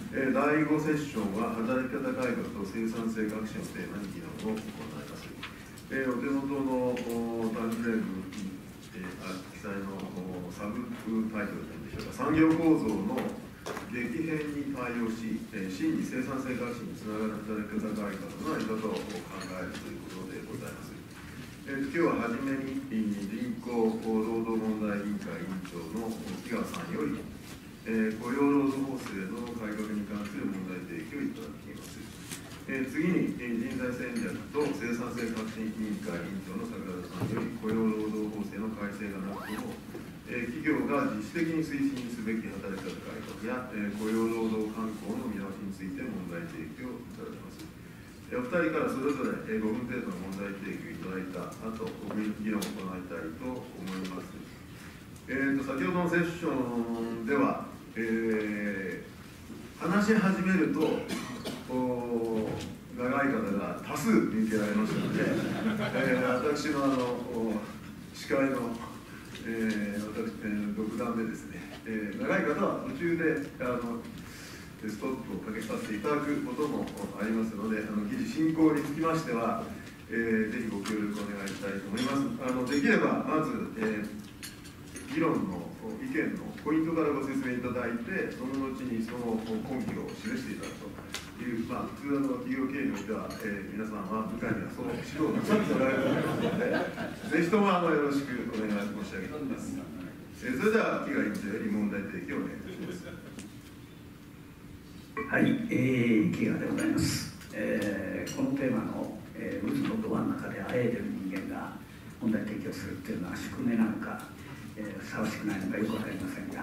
第5セッションは働き方改革と生産性革新をテーマに議論を行います。お手元のタイムフレームに記載のサブタイトルというんでしょうか、産業構造の激変に対応し、真に生産性革新につながる働き方改革の在り方を考えるということでございます。今日は初めに人口労働問題委員会委員長の木川さんより、雇用労働法制の改革に関する問題提起をいただきます。次に人材戦略と生産性革新委員会委員長の桜田さんより、雇用労働法制の改正がなくても、企業が自主的に推進すべき働き方改革や、雇用労働慣行の見直しについて問題提起をいただきます。お二人からそれぞれ5分程度の問題提起をいただいた後、議論を行いたいと思います。先ほどのセッションでは、話し始めると長い方が多数見受けられましたので、私の司会の、独断でですね、長い方は途中でストップをかけさせていただくこともありますので、議事進行につきましては、ぜひご協力お願いしたいと思います。できればまず、議論の意見のポイントからご説明いただいて、その後にその根拠を示していただくという、普通企業経営においては、皆さんは部下にはそう指導なさっておられると思いますので、ぜひともよろしくお願い申し上げております。それでは木川委員長より問題提起をお願いいたします。 はい、木川でございます。このテーマの渦のど真ん中であえいでる人間が問題提起をするというのは宿命なのか、ふさわしくないのかよく分かりませんが、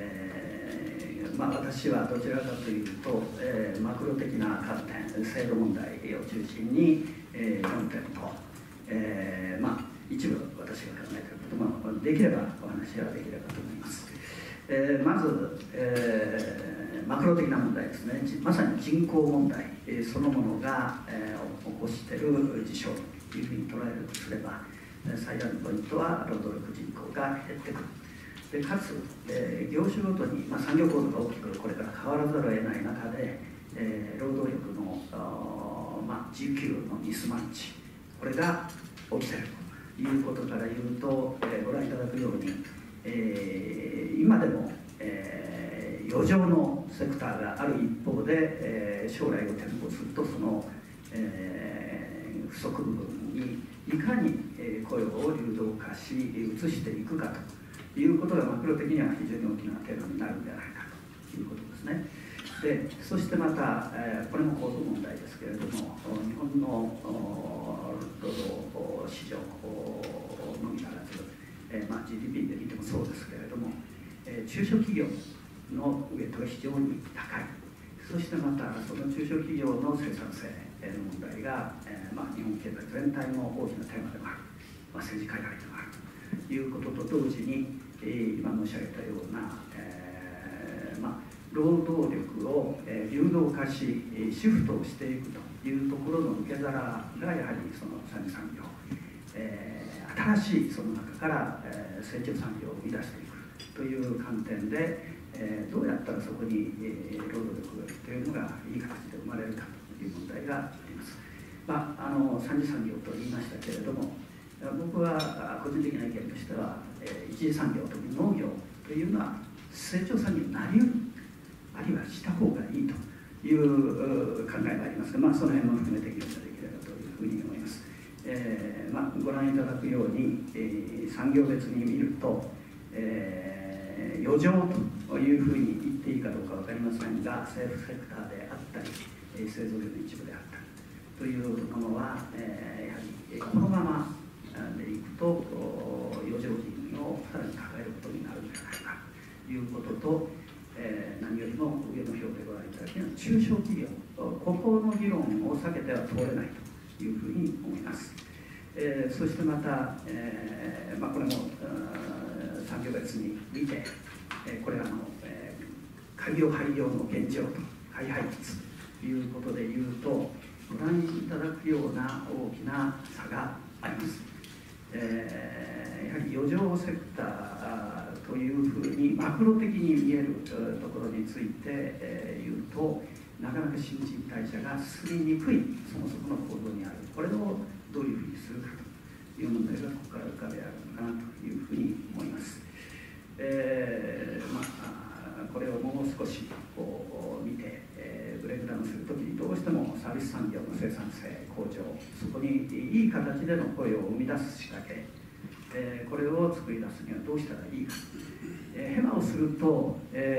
私はどちらかというと、マクロ的な観点、制度問題を中心に、4点と、一部私が考えていることもできればお話はできればと思います。まず、マクロ的な問題ですね、まさに人口問題、そのものが、起こしている事象というふうに捉えるとすれば、最大のポイントは労働力人口が減ってくる。でかつ、業種ごとに、産業構造が大きくこれから変わらざるを得ない中で、労働力の、需給のミスマッチ、これが起きているということから言うと、ご覧いただくように、今でも、余剰のセクターがある一方で、将来を展望するとその、不足部分にいかに雇用を流動化し移していくかということがマクロ的には非常に大きなテーマになるんじゃないかということですね。でそしてまた、これも構造問題ですけれども、日本の労働市場のみならず、GDP で見てもそうですけれども、中小企業のウエイトが非常に高い。そしてまたその中小企業の生産性の問題が、日本経済全体の大きなテーマでもある、政治課題でもあるということと同時に、今申し上げたような、労働力を流動化しシフトをしていくというところの受け皿がやはりその三次産業、新しいその中から成長産業を生み出していくという観点で、どうやったらそこに労働力というのがいい形で生まれるかという問題があります。三次産業と言いましたけれども、僕は個人的な意見としては、一次産業、特に農業というのは成長産業になりうる、あるいはした方がいいという考えがありますが、その辺も含めて議論ができればというふうに思います。ご覧いただくように、産業別に見ると、余剰というふうに言っていいかどうか分かりませんが、政府セクターであったり製造業の一部であったりというものは、やはりこのままでいくと余剰人をさらに抱えることになるんじゃないかということと、何よりも上の表でご覧いただきのような中小企業、ここの議論を避けては通れないというふうに思います。そしてまた、これも産業別に見て、これは開業廃業の現状と廃廃棄ということでいうと、ご覧いただくような大きな差があります。やはり余剰セクターというふうにマクロ的に見えるところについて言うとなかなか新陳代謝が進みにくいそもそもの構造にある、これをどういうふうにするかという問題がここから浮かび上がるのかなというふうに思います。これをもう少しこう見て、ブレイクダウンするときにどうしてもサービス産業の生産性向上、そこにいい形での声を生み出す仕掛け、これを作り出すにはどうしたらいいか、ヘマをすると、こ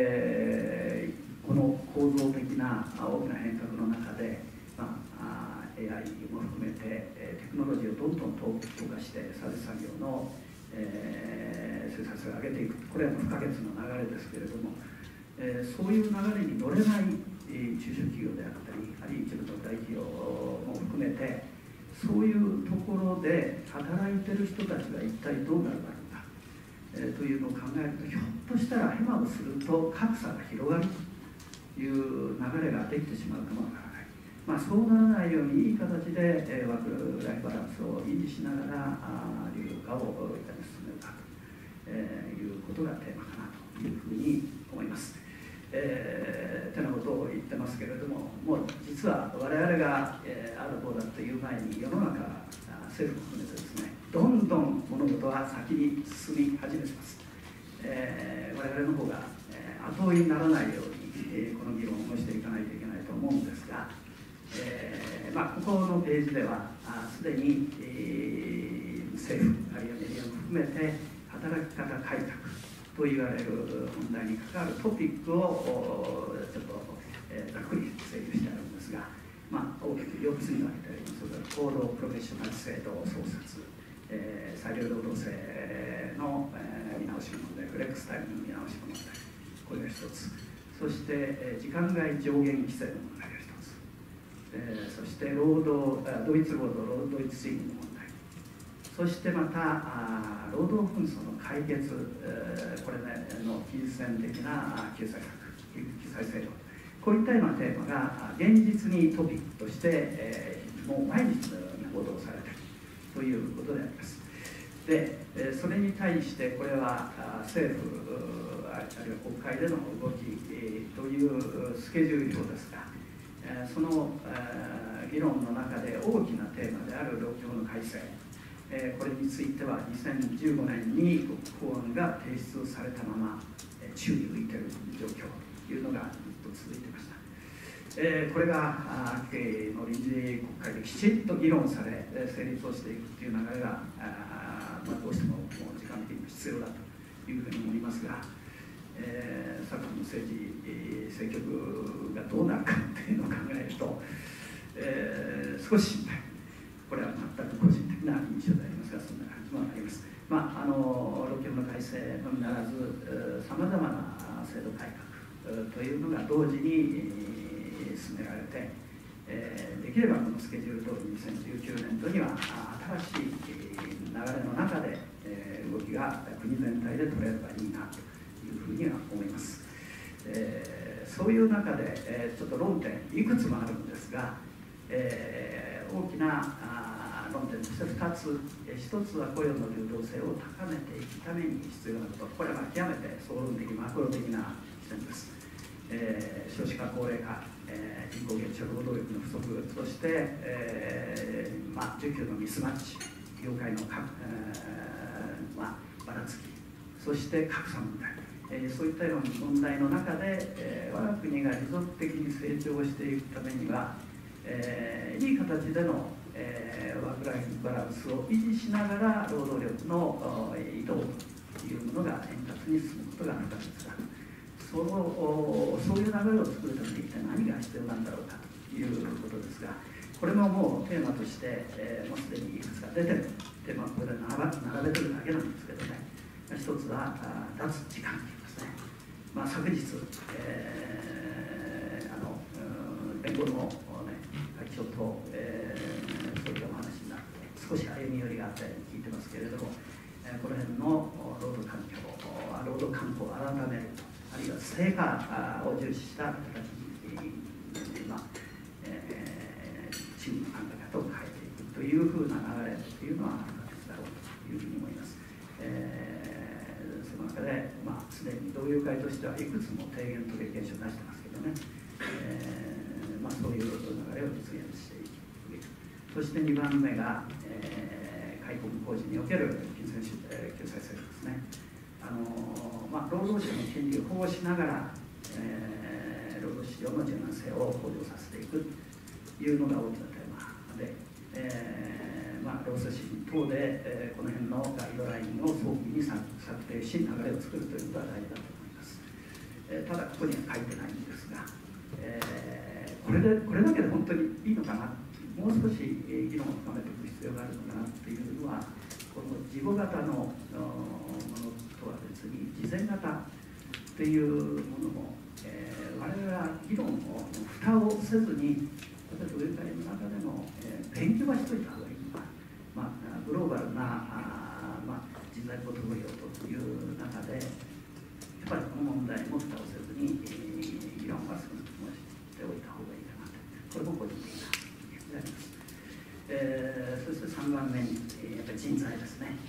の構造的な大きな変革の中で、AI も含めてテクノロジーをどんどん強化してサービス産業の生産性を上げていく、これは不可欠の流れですけれども、そういう流れに乗れない中小企業であったり、あるいは一部の大企業も含めて、そういうところで働いてる人たちが一体どうなるだろうか、というのを考えると、ひょっとしたらヘマをすると格差が広がるという流れができてしまうかもわからない、そうならないようにいい形でワークライフバランスを維持しながら流動化をいかに進めるかということがテーマかなというふうに思います。てなことを言ってますけれども、もう実は我々が、ある方だという前に世の中、政府も含めてですね、どんどん物事は先に進み始めています。我々の方が、後追いにならないように、この議論をしていかないといけないと思うんですが、ここのページではすでに、政府あるいはメディアも含めて働き方改革と言われる問題に関わるトピックをちょっと、ざっくり整理してあるんですが、大きく4つに分けてあります。労働プロフェッショナル制度創設、裁量労働制の、見直しの問題、フレックスタイムの見直しの問題、これが1つ。そして、時間外上限規制の問題が1つ。そして同一労働同一賃金の問題、そしてまた労働紛争の解決、これの金銭的な救済策、救済制度、こういったようなテーマが現実にトピックとして、もう毎日のように報道されているということであります。で、それに対してこれは政府あるいは国会での動き、というスケジュール表ですが、その、議論の中で大きなテーマである労基法の改正、これについては2015年に法案が提出されたまま宙に浮いている状況というのがずっと続いていました。これが秋の臨時国会できちっと議論され成立をしていくという流れがどうしても時間的に必要だというふうに思いますが、昨今の政局がどうなるかというのを考えると、少し心配、これは全く個人的な印象でありますが、そんな感じもあります。労基法の改正のみならず、さまざまな制度改革というのが同時に進められて、できればこのスケジュール通り2019年度には新しい流れの中で動きが国全体で取れればいいなというふうには思います。そういう中でちょっと論点いくつもあるんですが、大きな論点として2つ、1つは雇用の流動性を高めていくために必要なこと、これは極めて総論的マクロ的な視点です。少子化高齢化、人口減少、労働力の不足、そして、需給のミスマッチ、業界のばらつき、そして格差問題、そういったような問題の中で、我が国が持続的に成長していくためには、いい形での、ワークライフバランスを維持しながら労働力の移動というものが円滑に進むことが不可欠だ。そういう流れを作るために一体何が必要なんだろうかということですが、これももうテーマとして、もうすでにいくつか出てるテーマをここで並べてるだけなんですけどね、一つは脱時間といいますね。昨日、弁護の、会長と、そういったお話になって、少し歩み寄りがあって聞いてますけれども、この辺の労働環境、労働慣行を改めると、あるいは成果を重視した形に、チームの考え方を変えていくというふうな流れというのは不可欠だろうというふうに思います。その中で、すでに同友会としてはいくつも提言とレギュレーションを出してますけどね、 そして2番目が、開国工事における救済制度ですね。労働者の権利を保護しながら、労働市場の柔軟性を向上させていくというのが大きなテーマで、労組織等で、この辺のガイドラインを早期に策定し、流れを作るということは大事だと思います。ただ、ここには書いてないんですが、これだけで本当にいいのかな、もう少し議論を深めていく必要があるのかなというのは、この事後型のものとは別に、事前型というものも、我々は議論を蓋をせずに、例えば上会の中でも、勉強はしといた方がいいのか、グローバルな人材ポートフォリオという中で、やっぱりこの問題も蓋をせずに、議論は少なくともしておいた方がいいかなと、これも個人的な意見であります。そして3番目に、やっぱり人材ですね。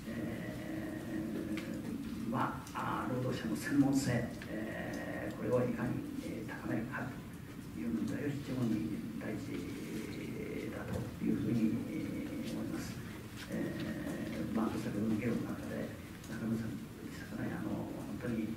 労働者の専門性、これをいかに高めるかという問題は非常に大事だというふうに思います。先ほどの議論の中で中野さんでしたかね、本当に、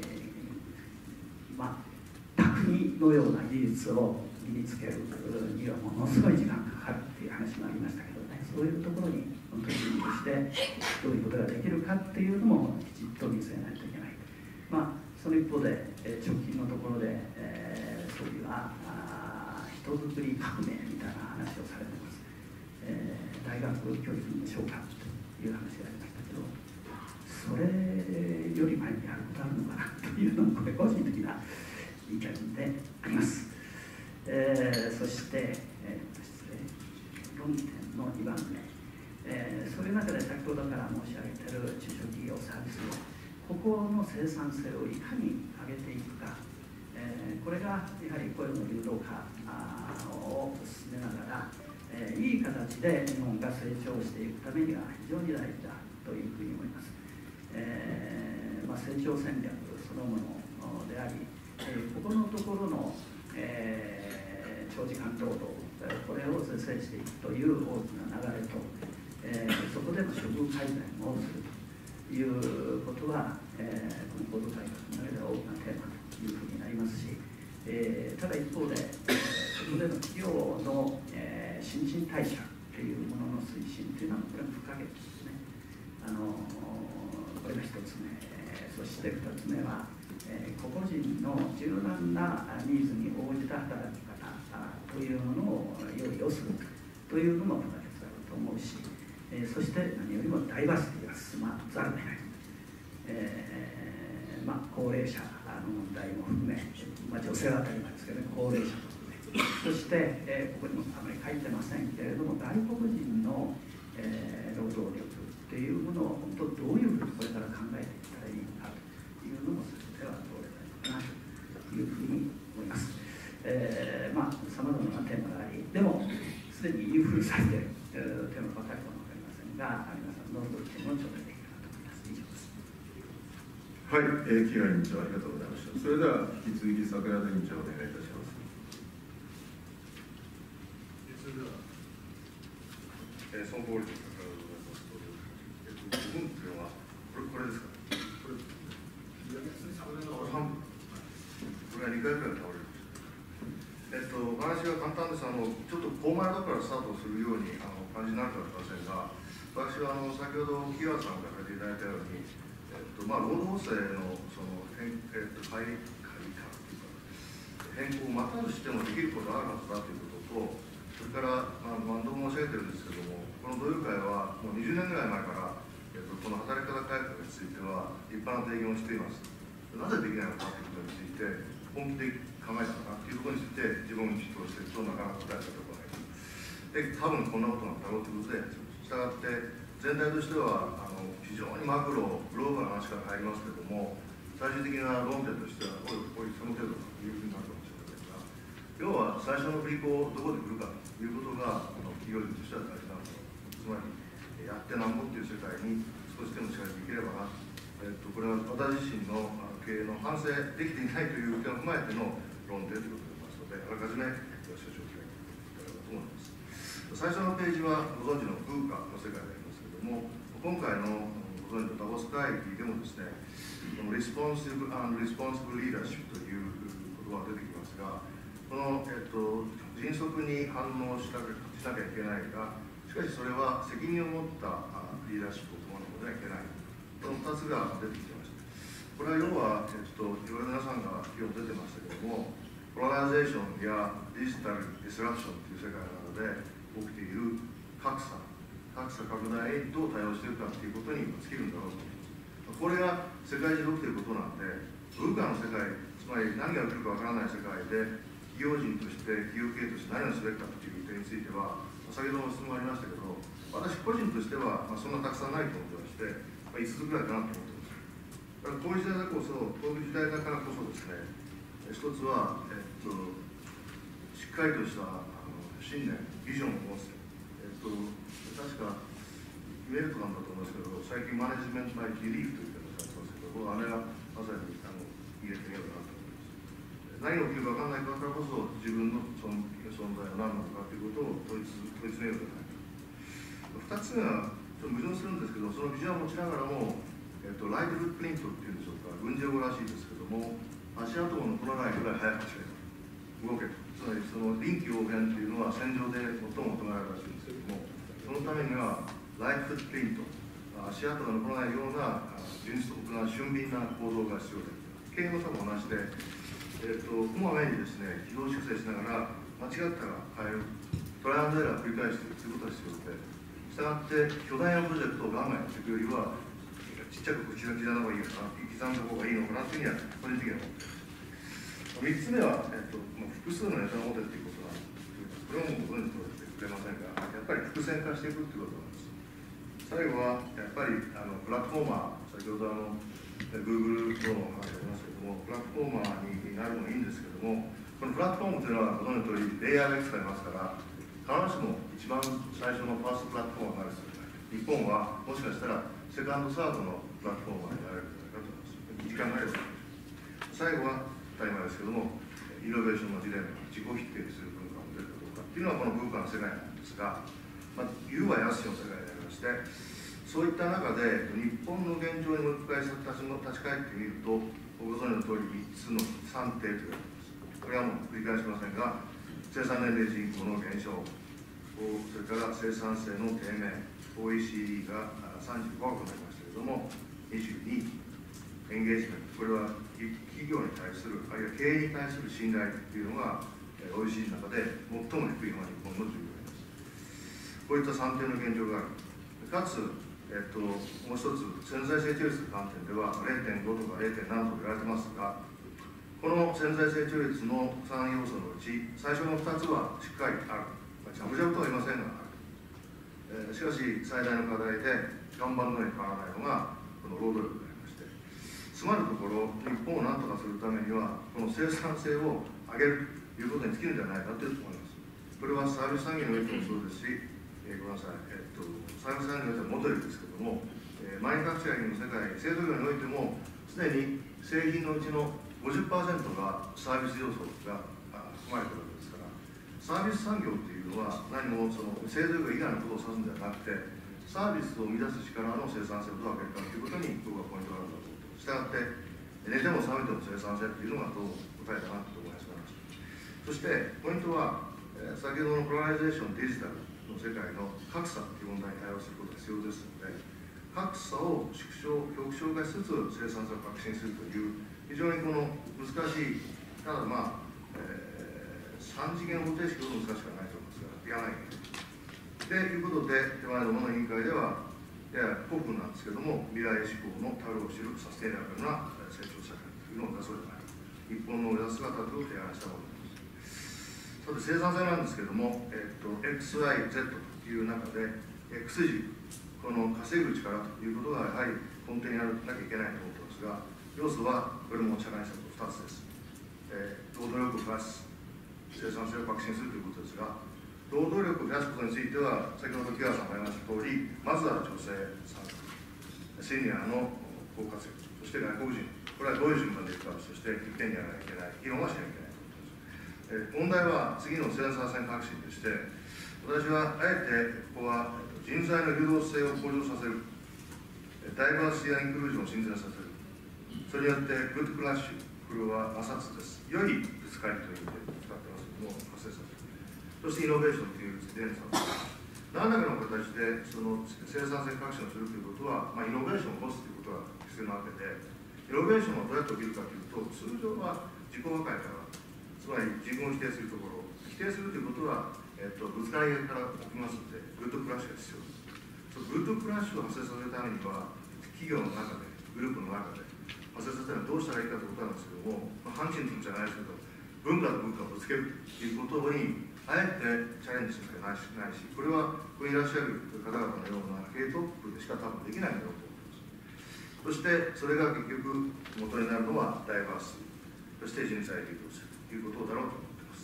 匠のような技術を身につけるにはものすごい時間がかかるという話もありましたけどね、そういうところに本当に準備してどういうことができるかっていうのもきちっと見据えないといけない。その一方で直近のところで、総理は人づくり革命みたいな話をされています。大学教育の昇華という話がありましたけど、それより前にやることあるのかなというのもこれ個人的な意見であります。そして、論点の2番目、そういう中で先ほどから申し上げている中小企業サービス業、ここの生産性をいかに上げていくか、これがやはり雇用の流動化を進めながら、いい形で日本が成長していくためには非常に大事だというふうに思います。成長戦略そのものであり、ここのところの、長時間労働、これを是正していくという大きな流れと、そこでの処遇改善をするということは、この構造改革の中では大きなテーマというふうになりますし、ただ一方で、そこでの企業の、新陳代謝というものの推進というのはこれも不可欠ですね。これが1つ目、そして2つ目は、個々人の柔軟なニーズに応じた働き方というものを用意をするというのも不可欠だと思うし、そして何よりもダイバーシティが進まざるを得ない。高齢者の問題も含め、女性は当たり前ですけどね、高齢者も含め、そして、ここにもあまり書いてませんけれども、外国人の、労働力というものを本当どういうふうにこれから考えていったらいいのかというのもそれではどうればいいかなというふうに思います。さまざまなテーマがあり、でもすでに言うふうにされているテーマばかりかも分かりませんが、皆さんのご意見を頂戴できればと思います。以上です。 はい、木賀委員長ありがとうございました。それでは引き続き櫻田委員長お願いいたします。 それでは、その通りで櫻田でございますと、5分というのはこれですか。これ半分。これは2回ぐらい倒れる。お話が簡単です。ちょっと高前だからスタートするように感じになるかもしれませんが、私は先ほど木川さんが書いていただいたように、労働制のその改革というか、変更を待たずしてもできることがあるはずだということと、それから、何度も申し上げてるんですけども、この同友会はもう20年ぐらい前から、この働き方改革については一般の提言をしています。なぜできないのかということについて、本気で考えたのかというところについて、自問自答していくとなかなか答えたところがない。で、多分こんなことなんだろうということで、したがって、全体としては非常にマクロ、グローバルな話から入りますけれども、最終的な論点としては、その程度というふうになるかもしれませんが、要は最初の振り子をどこで振るかということが、企業人としては大事なこと、つまり、やってなんぼっていう世界に少しでも近づいていければな、これは私自身の経営の反省できていないという点を踏まえての論点ということでありますので、あらかじめご承知をいただければと思います。 最初のページはご存知の文化の世界でありますけれども、今回のご存知のダボス会議でもですね、このリスポンシブリーダーシップという言葉が出てきますが、この、迅速に反応しなきゃいけないが、しかしそれは責任を持ったリーダーシップを伴うことにはいけない。この2つが出てきてました。これは要は、いろいろ皆さんが今日出てましたけれども、ポラライゼーションやデジタルディスラプションという世界などで起きている格差拡大にどう対応しているかということに尽きるんだろうと思います。これが世界中で起きていることなんで、文化の世界、つまり何が起きるかわからない世界で、企業人として、企業経営として何をすべきかという点については、先ほども質問ありましたけど、私個人としては、そんなたくさんないと思ってまして、5つぐらいかなと思ってます。こういう時代だからこそですね、一つは、しっかりとした信念、ビジョンを持つ。確かメルトなんだと思いますけど、最近マネジメントバイビリーフという言い方をされてますけど、あれがまさに入れてみようかなと思います。何が起きるか分からないからこそ、自分の存在は何なのかということを問い詰めようじゃないか。2つ目はちょっと矛盾するんですけど、そのビジョンを持ちながらも、ライトフットプリントっていうんでしょうか、軍事用語らしいですけども、足跡も残らないぐらい速く走れる、動けと。つまりその臨機応変というのは戦場で最も求められるらしいんですけども、そのためにはライトフットプリント、足跡が残らないような迅速な俊敏な行動が必要で、経営の差も同じで、こまめにですね、軌道修正しながら間違ったら変える、トライアンドエラーを繰り返していくということが必要で、したがって巨大なプロジェクトをガンガンやっていくよりは、ちっちゃく刻んだ方がいいのかな、刻んだ方がいいのかなというふうには個人的には思っています。3つ目は、複数のネタを持てということなんです。これはもうご存知の通りでくれませんが、やっぱり伏線化していくということなんです。最後はやっぱりプラットフォーマー、先ほどGoogle 等の話がありますけれども、プラットフォーマーになるのもいいんですけれども、このプラットフォームというのはご存知の通り、レイヤーが使いますから、必ずしも一番最初のファーストプラットフォーマーになる必要がない。日本はもしかしたらセカンド、サードのプラットフォーマーになれるんじゃないかと思います。時間があれば。最後は当たり前ですけども、イノベーションのジレンマ、自己否定する文化を持てるかどうかっていうのはこの文化の世界なんですが、言うはやすしの世界でありまして、そういった中で日本の現状にもう一回立ち返ってみると、ご存知の通り3つの3点と言われています。これはもう繰り返しませんが、生産年齢人口の減少、それから生産性の低迷、OECD が35億になりましたけれども、22、エンゲージメント、これは企業に対する、あるいは経営に対する信頼というのが、OECD の中で最も低いのが日本の状況です。こういった3点の現状がある。かつ、もう一つ、潜在成長率の観点では 0.5 とか 0.7 と言われてますが、この潜在成長率の3要素のうち、最初の2つはしっかりある。ジャブジャブとは言いませんが、ある。しかし、最大の課題で、頑張るのに変わらないのが、この労働力でありまして、つまるところ、日本を何とかするためには、この生産性を上げるということに尽きるんじゃないかと思います。これはサービス産業においてもそうですし、ごめんなさい、サービス産業においてはモデルですけども、マインファクチャリングの世界、製造業においても、すでに製品のうちの 50% がサービス要素が含まれているわけですから、サービス産業っていうのは何もその製造業以外のことを指すんではなくて、サービスを生み出す力の生産性をどう上げるかということに僕はポイントがあるんだと思って、したがって寝ても覚めても生産性っていうのがどう答えだなと思いました。そしてポイントは、先ほどのポラライゼーション、デジタルの世界の格差という問題に対応することが必要ですので、格差を縮小、極小化しつつ生産性を革新するという非常にこの難しい、ただ3次元方程式ほど難しくはないと思いますが、やらないということで、手前どもの委員会では、やや古風なんですけども、未来志向の樽を知るサステイナブルな成長社会というのを出そうじゃないか、日本の目指す姿を提案したものです。さて、生産性なんですけども、XYZ という中で、X 軸、この稼ぐ力ということがやはり根底にあらなきゃいけないと思ってますが、要素はこれも社会策の2つです。労働力を増やす、生産性を革新するということですが、労働力を増やすことについては、先ほど木原さんが言いました通り、まずは女性参加、シニアの高活躍、そして外国人、これはどういう順番でいくか、そして一点にやらなきゃいけない、議論はしなきゃいけないと思います。問題は次の生産性革新でして、 私はあえてここは人材の流動性を向上させる、ダイバーシティ・インクルージョンを進展させる、それによってグッドクラッシュ、これは摩擦です。良いぶつかりという意味で使ってますけども、発生させる。そしてイノベーションという連鎖を何らかの形でその生産性革新をするということは、イノベーションを起こすということが必要なわけで、イノベーションをどうやって起きるかというと、通常は自己破壊から、つまり自分を否定するところ、否定するということは、ぶつかりから起きますので、グッドクラッシュが必要です。そのグッドクラッシュを発生させるためには、企業の中で、グループの中で、発生させたらどうしたらいいかということなんですけども、反チンじゃないですけど、文化と文化をぶつけるということに、あえてチャレンジするしかないし、これはここにいらっしゃる方々のような経営トップでしか多分できないんだろうと思います。そして、それが結局、元になるのはダイバーシティ、そして人材流動するということだろうと思っています。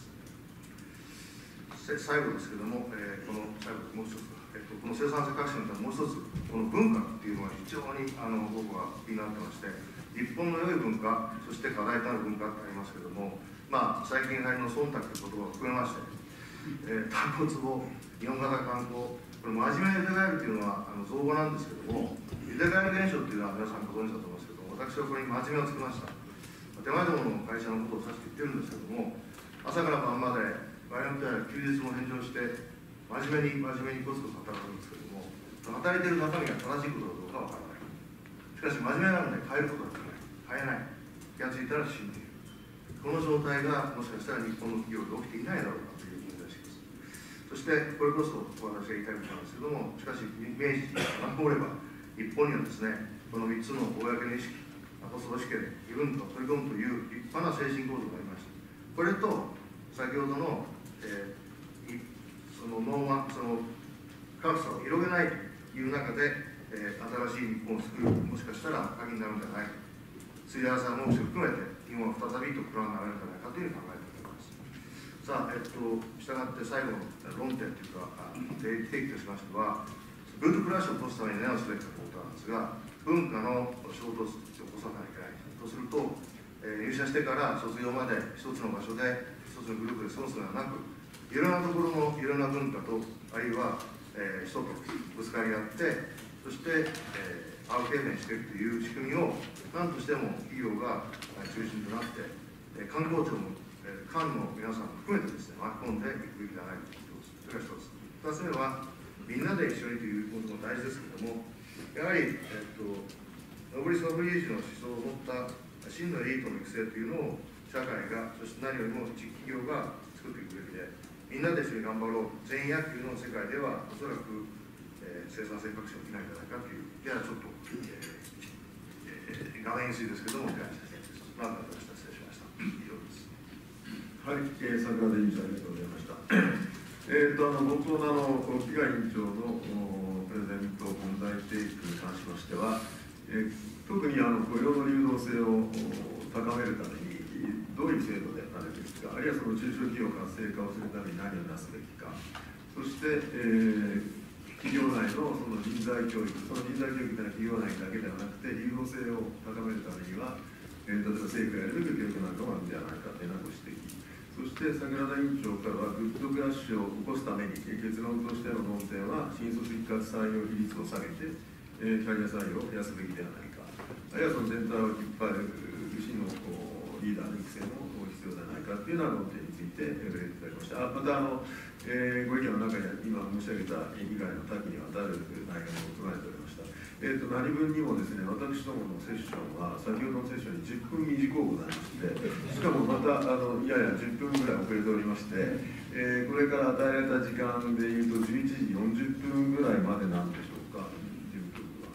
最後ですけれども、この最後もう一つ、この生産性革新のためもう一つ、この文化っていうのは非常に僕は気になってまして、日本の良い文化、そして課題となる文化ってありますけれども、最近流行りの忖度という言葉を含めまして、単語壺、日本型観光、これ真面目にゆでがえるというのは造語なんですけども、ゆでがえる現象というのは皆さんご存知だと思うんですけども、私はこれに真面目をつけました。手前どもの会社のことを指して言ってるんですけども、朝から晩まで場合によっては休日も返上して、真面目にコツコツ働くんですけども、働いている中身が正しいことかどうかわからない。しかし真面目なので変えることができない。変えない。気がついたら死んでいる。この状態がもしかしたら日本の企業で起きていないだろうかという気がします。そしてこれこそ私が言いたいことなんですけども、しかし明治に遡れば、日本にはですね、この3つの公の意識、アポストロ式で異文化を取り込むという立派な精神構造がありました。これと先ほどの、その格差を広げないという中で、新しい日本を作る、もしかしたら鍵になるんじゃないか、水安さんの申しを含めて、日本は再び特区になられるんじゃないかというふうに考えております。さあ、したがって最後の論点というか、提起としましては、グッドクラッシュを起こすために何をすべきかということなんですが、文化の衝突を起こさないといけない。とすると、入社してから卒業まで一つの場所で、一つのグループで過ごすのではなく、いろんなところのいろんな文化と、あるいは、人とぶつかり合って、そして、アウト経験していくという仕組みを、何としても企業が中心となって、観光庁も、官の皆さんも含めてですね、巻き込んでいくべきではないということです。それが一つ。二つ目は、みんなで一緒にということも大事ですけれども、やはり、ノブリス・ノブリージの思想を持った真のエリートの育成というのを社会が、そして何よりも一企業が作っていくべきで、みんなで一緒に頑張ろう、全員野球の世界では、おそらく、生産性革新起きないんじゃないかという、じゃあちょっと、画面水ですけども、お願いしたいと思います。失礼しました。以上です。 はい、桜田委員長ありがとうございました。冒頭の木賀委員長のプレゼント問題提起に関しましては、特に雇用の流動性を高めるために、どういう制度でなるべきか、あるいはその中小企業活性化をするために何をなすべきか、そして、企業内のその人材教育、その人材教育というのは企業内だけではなくて、流動性を高めるためには、例えば政府がやるべき教育なんかもあるんではないかというようなご指摘。そして桜田委員長からは、グッドクラッシュを起こすために、結論としての論点は、新卒一括採用比率を下げて、キャリア採用を増やすべきではないか、あるいはその全体を引っ張る真のリーダーの育成も必要ではないかというような論点について触れていただきました。またご意見の中には、今申し上げた以外の多岐にわたる内容も含まれておりました。何分にもですね、私どものセッションは、先ほどのセッションに10分短くございまして、しかもまたやや10分ぐらい遅れておりまして、これから与えられた時間でいうと、11時40分ぐらいまでなんでしょうか、10分は。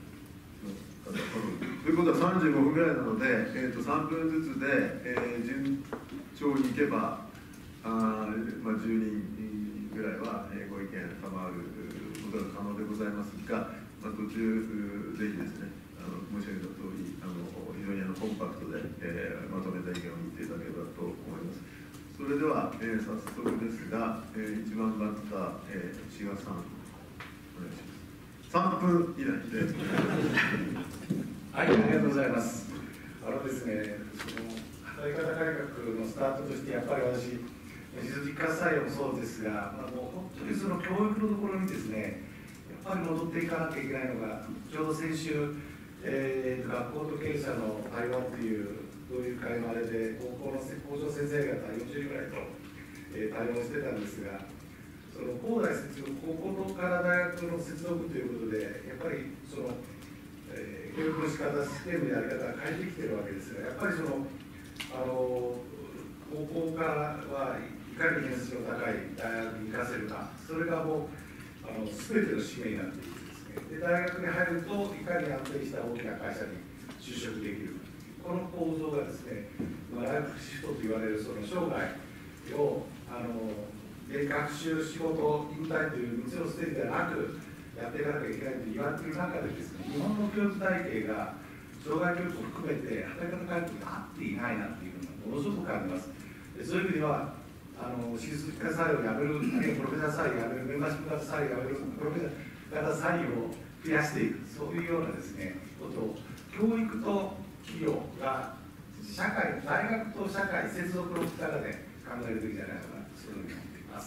ということは35分ぐらいなので、3分ずつで、順調にいけば、10人ぐらいはご意見賜ることが可能でございますが、途中、ぜひですね、申し上げた通り、非常にコンパクトで、まとめた意見を言っていただければと思います。それでは、早速ですが、1番バッター、志賀さん、お願いします。3分以内で。 はい、ありがとうございます。ですね、その働き方改革のスタートとして、やっぱり私、 実家採用もそうですが、もう本当にその教育のところにですね、やっぱり戻っていかなきゃいけないのが、ちょうど先週、学校と経営者の対話という同友会のあれで、高校の校長先生方40人ぐらいと、対応してたんですが、その高大接続、高校から大学の接続ということで、やっぱりその、教育の仕方、システムのやり方が変えてきてるわけですが、やっぱりその高校からはいかに偏差値の高い大学に行かせるか、それがもう全ての使命になっているんですね。で、大学に入ると、いかに安定した大きな会社に就職できるか、この構造がですね、ライフシフトと言われるその生涯を学習、仕事、引退という3つのステージではなくやっていかなきゃいけないと言われている中でですね、日本の教育体系が障害教育を含めて働き方改革が合っていないなっていうのがものすごく感じます。そういう意味では私立科採用をやめる、あるいはプロフェッサー採用をやめる、メンバーシップ型採用をやめる、プロフェッサー型採用を増やしていく、そういうようなですね、ことを教育と企業が社会、大学と社会接続の力で考えるべきじゃないかな、そういうふうに思っています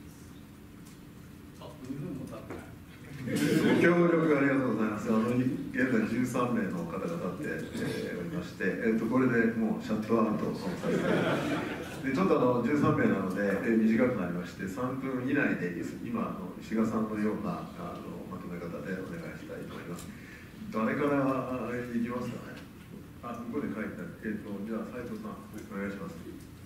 。2分も経ってない。 ご協力ありがとうございます。現在13名の方が立っておりまして、これでもうシャットアウトさせてで、ちょっと13名なので、短くなりまして、3分以内で今石賀さんのようなまとめ方でお願いしたいと思います。誰からいきますかね。ここで書いてある。じゃあ斉藤さんお願いします。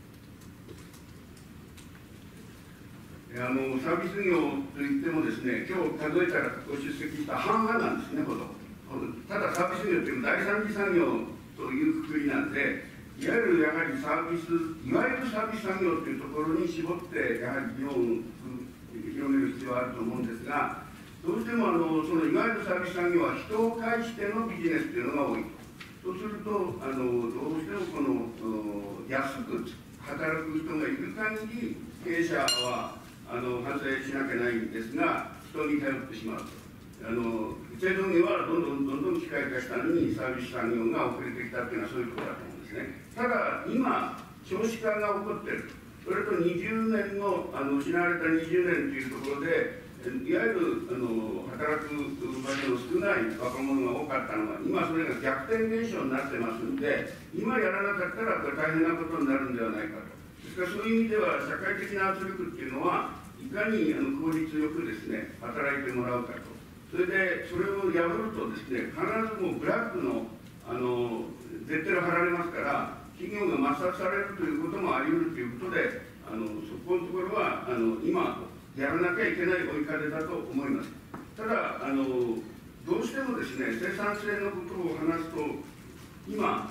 サービス業といってもですね、今日数えたらご出席した半々なんですね、ほど。ただサービス業というのは第三次産業というくくりなんで、いわゆるやはりサービス、いわゆるサービス産業というところに絞って、やはり議論を広める必要があると思うんですが、どうしてもそのいわゆるサービス産業は人を介してのビジネスというのが多い。そうするとどうしてもこの安く働く人がいる限り、経営者は反省しなきゃないんですが、人に頼ってしまうと。製造業はどんどん機械化したのに、サービス産業が遅れてきたというのはそういうことだと思うんですね。ただ、今、少子化が起こっている、それと20年の、失われた20年というところで、いわゆる働く場所の少ない若者が多かったのが、今それが逆転現象になってますので、今やらなかったらこれ大変なことになるんではないかと。ですからそういう意味では、社会的な圧力っていうのは、いかに効率よくですね、働いてもらうかと。それで、それを破るとですね、必ずもうブラックのレッテル貼られますから、企業が抹殺されるということもあり得るということで、そこのところは今、やらなきゃいけない追い風だと思います。ただどうしてもですね、生産性のことを話すと、今、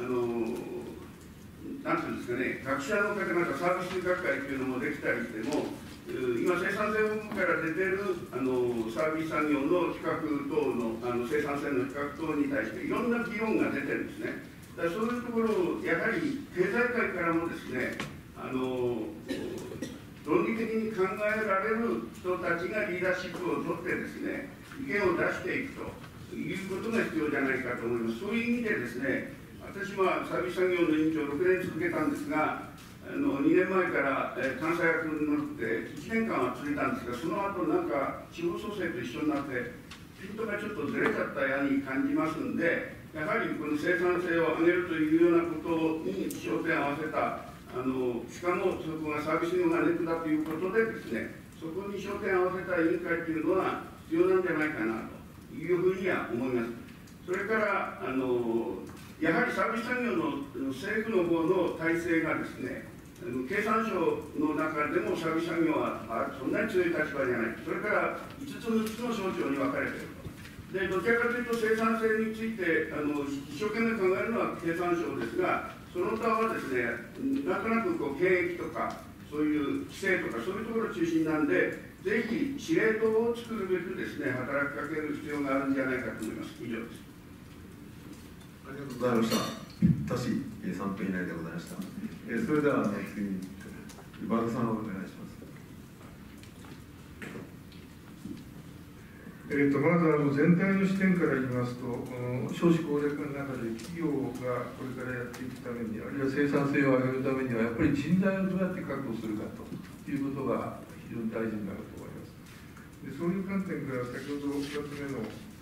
なんていうんですかね、学者の方々、サービス学会というのもできたりしても、今、生産性本部から出てるサービス産業の比較等の生産性の比較等に対して、いろんな議論が出てるんですね。だからそういうところを、やはり経済界からもですね、論理的に考えられる人たちがリーダーシップを取ってですね、意見を出していくということが必要じゃないかと思います。そういう意味でですね、私はサービス産業の委員長を6年続けたんですが、2年前から監査役になって1年間は続いたんですが、その後なんか地方創生と一緒になってピントがちょっとずれちゃったように感じますんで、やはりこの生産性を上げるというようなことに焦点を合わせた、しかもそこがサービス業がネックだということでですね、そこに焦点を合わせた委員会というのは必要なんじゃないかなというふうには思います。それからやはりサービス産業の政府の方の体制がですね、経産省の中でもサービス産業はそんなに強い立場じゃない。それから5つ6つの省庁に分かれていると。で、どちらかというと生産性について一生懸命考えるのは経産省ですが、その他はですね、なんとなく検疫とか、そういう規制とか、そういうところ中心なんで、ぜひ司令塔を作るべくですね、働きかける必要があるんじゃないかと思います。以上です。 ありがとうございました。たし3分以内でございました。それでは次に和田さんをお願いします。 まず全体の視点から言いますと、この少子高齢化の中で企業がこれからやっていくために、あるいは生産性を上げるためには、やっぱり人材をどうやって確保するかということが非常に大事になると思います。でそういう観点から、先ほど2つ目の、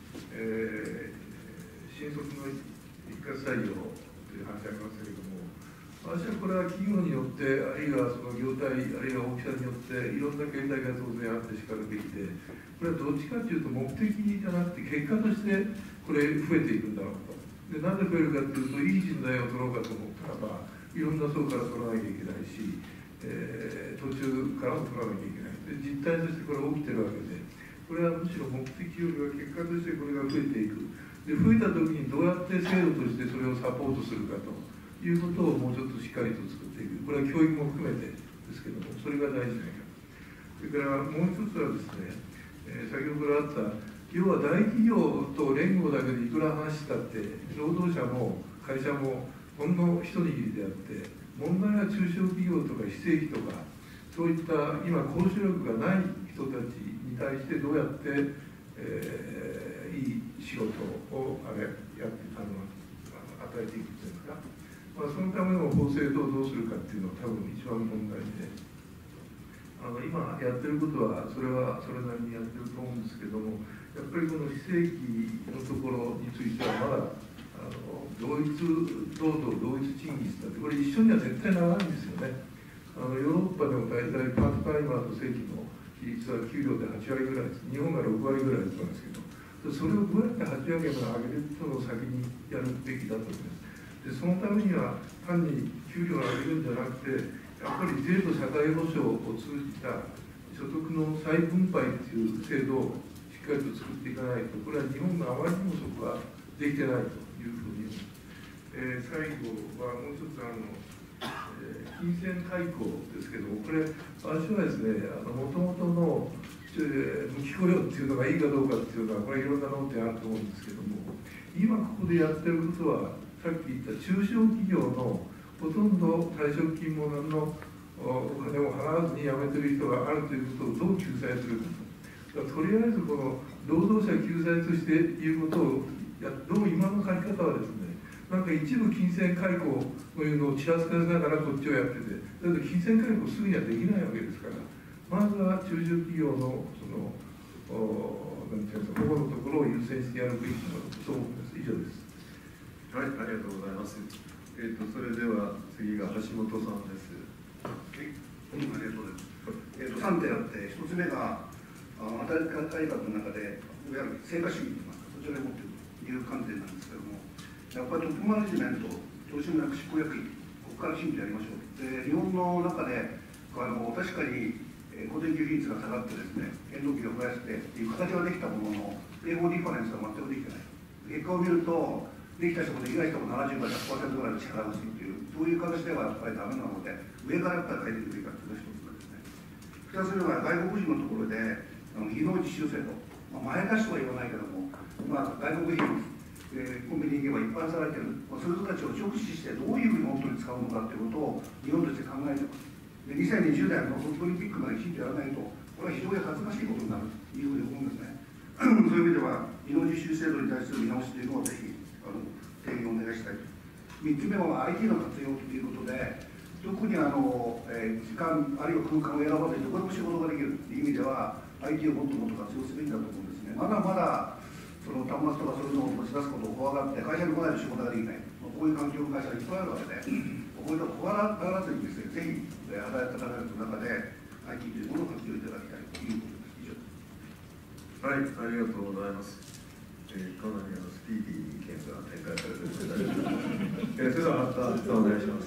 新卒の一括採用という話ありましたけれども、私はこれは企業によって、あるいはその業態、あるいは大きさによって、いろんな形態が当然あってしかるべきで、これはどっちかというと、目的じゃなくて、結果としてこれ、増えていくんだろうと。でなぜ増えるかというと、いい人材を取ろうかと思ったらば、いろんな層から取らなきゃいけないし、途中からも取らなきゃいけない。で実態としてこれ起きてるわけで、これはむしろ目的よりは結果としてこれが増えていく。で増えたときにどうやって制度としてそれをサポートするかということをもうちょっとしっかりと作っていく。これは教育も含めてですけども、それが大事じゃないか。それからもう一つはですね、先ほどからあった、要は大企業と連合だけでいくら話したって、労働者も会社もほんの一握りであって、問題は中小企業とか非正規とか、そういった今、交渉力がない人たちに対してどうやって、いい仕事を与えていくというんですか、そのための法制度をどうするかっていうのが多分一番問題で、今やってることはそれなりにやってると思うんですけども、やっぱりこの非正規のところについてはまだ同一労働同一賃金だって、これ一緒には絶対ならないんですよね。ヨーロッパでも大体パートタイマーと正規の比率は給料で8割ぐらいです。日本が6割ぐらいなんですけど、それをどうやって8割まで上げるとの先にやるべきだと思います。でそのためには単に給料を上げるんじゃなくて、やっぱり制度社会保障を通じた所得の再分配という制度をしっかりと作っていかないと、これは日本があまりにもそこはできてないというふうに、最後はもう一つ金銭開口ですけども、これ、私はですね、もともとの無期雇用っていうのがいいかどうかっていうのは、これ、いろんな論点あると思うんですけども、今ここでやってることは、さっき言った中小企業のほとんど退職金も何のお金を払わずに辞めてる人があるということをどう救済するかと。とりあえず、この労働者救済としていうことをどうも今の書き方はですね、なんか一部金銭解雇というのをちらつかせながらこっちをやってて、だけど金銭解雇すぐにはできないわけですから、まずは中小企業のなんていうんですか、保護のところを優先してやるべきだと思います。以上です。 はい、ありがとうございます。それでは次が橋本さんです。 はい、ありがとうございます。3点あって、1つ目が、働き方改革の中で、いわゆる成果主義といいますか、そちらでもっている観点なんですけれども、やっぱりトップマネジメント、取締役執行役員、ここからきちんとやりましょう。で日本の中で、確かに固定給比率が下がってですね、変動給を増やしてっていう形はできたものの、英語リファレンスは全くできてない。結果を見ると、できた人もできない人も70から100% ぐらいの支払いをするという、そういう形ではやっぱりダメなので、上からやっぱり変えていくべきだというのが一つですね。2つ目は外国人のところで、技能実習制度、前貸しとは言わないけども、外国人、コンビニに行けばいっぱいされてる、そういう人たちを直視してどういうふうに本当に使うのかということを日本として考えてます。で2020年のソフトオリンピックまできちんとやらないと、これは非常に恥ずかしいことになるというふうに思うんですね。そういう意味では、技能実習制度に対する見直しというのをぜひ提言をお願いしたいと。3つ目は IT の活用ということで、特に時間あるいは空間を選ばずにどこでも仕事ができるという意味では、IT をもっともっと活用すべきだと思うんですね。まだまだその端末とかそういうのを持ち出すことを怖がって、会社に来ないと仕事ができない、こういう環境の会社がいっぱいあるわけで、こういうのを怖がらずにですね、ぜひ働き方の中で IT というものを活用いただきたいということです。以上です。 はい、ありがとうございます。かなりスピーディーに意見が展開されているので、それではまたお願いします。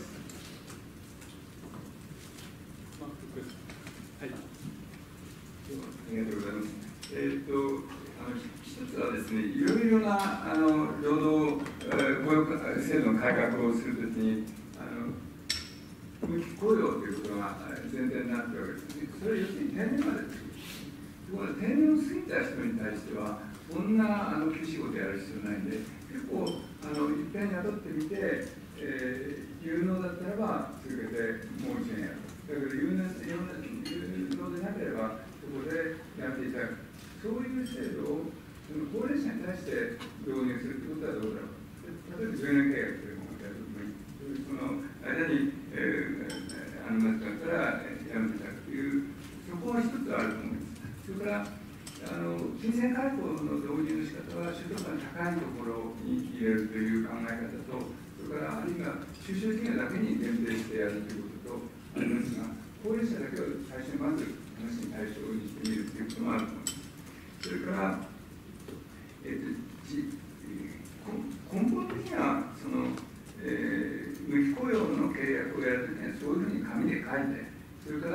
はい。ありがとうございます。一つはですね、いろいろな労働雇用制度の改革をするときに無期雇用ということが前提になっているわけです。それは要するに定年までです。定年を過ぎた人に対しては、そんな厳しいことをやる必要ないんで、結構いっぺんに雇ってみて、有能だったらば続けてもう1年やる。だけど有能でなければそこでやっていただく。そういう制度をその高齢者に対して導入するということはどうだろう。例えば10年契約というものをやるときに、その間に、アニマルだったらやめていただくという、そこは一つあると思います。それから金銭解雇の導入の仕方は、所得が高いところに入れるという考え方と、それからあるいは中小企業だけに限定してやるということとありますが、高齢者だけを最初にまず話に対象にしてみるということもあると思います。それから、根本的なその、無期雇用の契約をやるときには、そういうふうに紙で書いて、それから、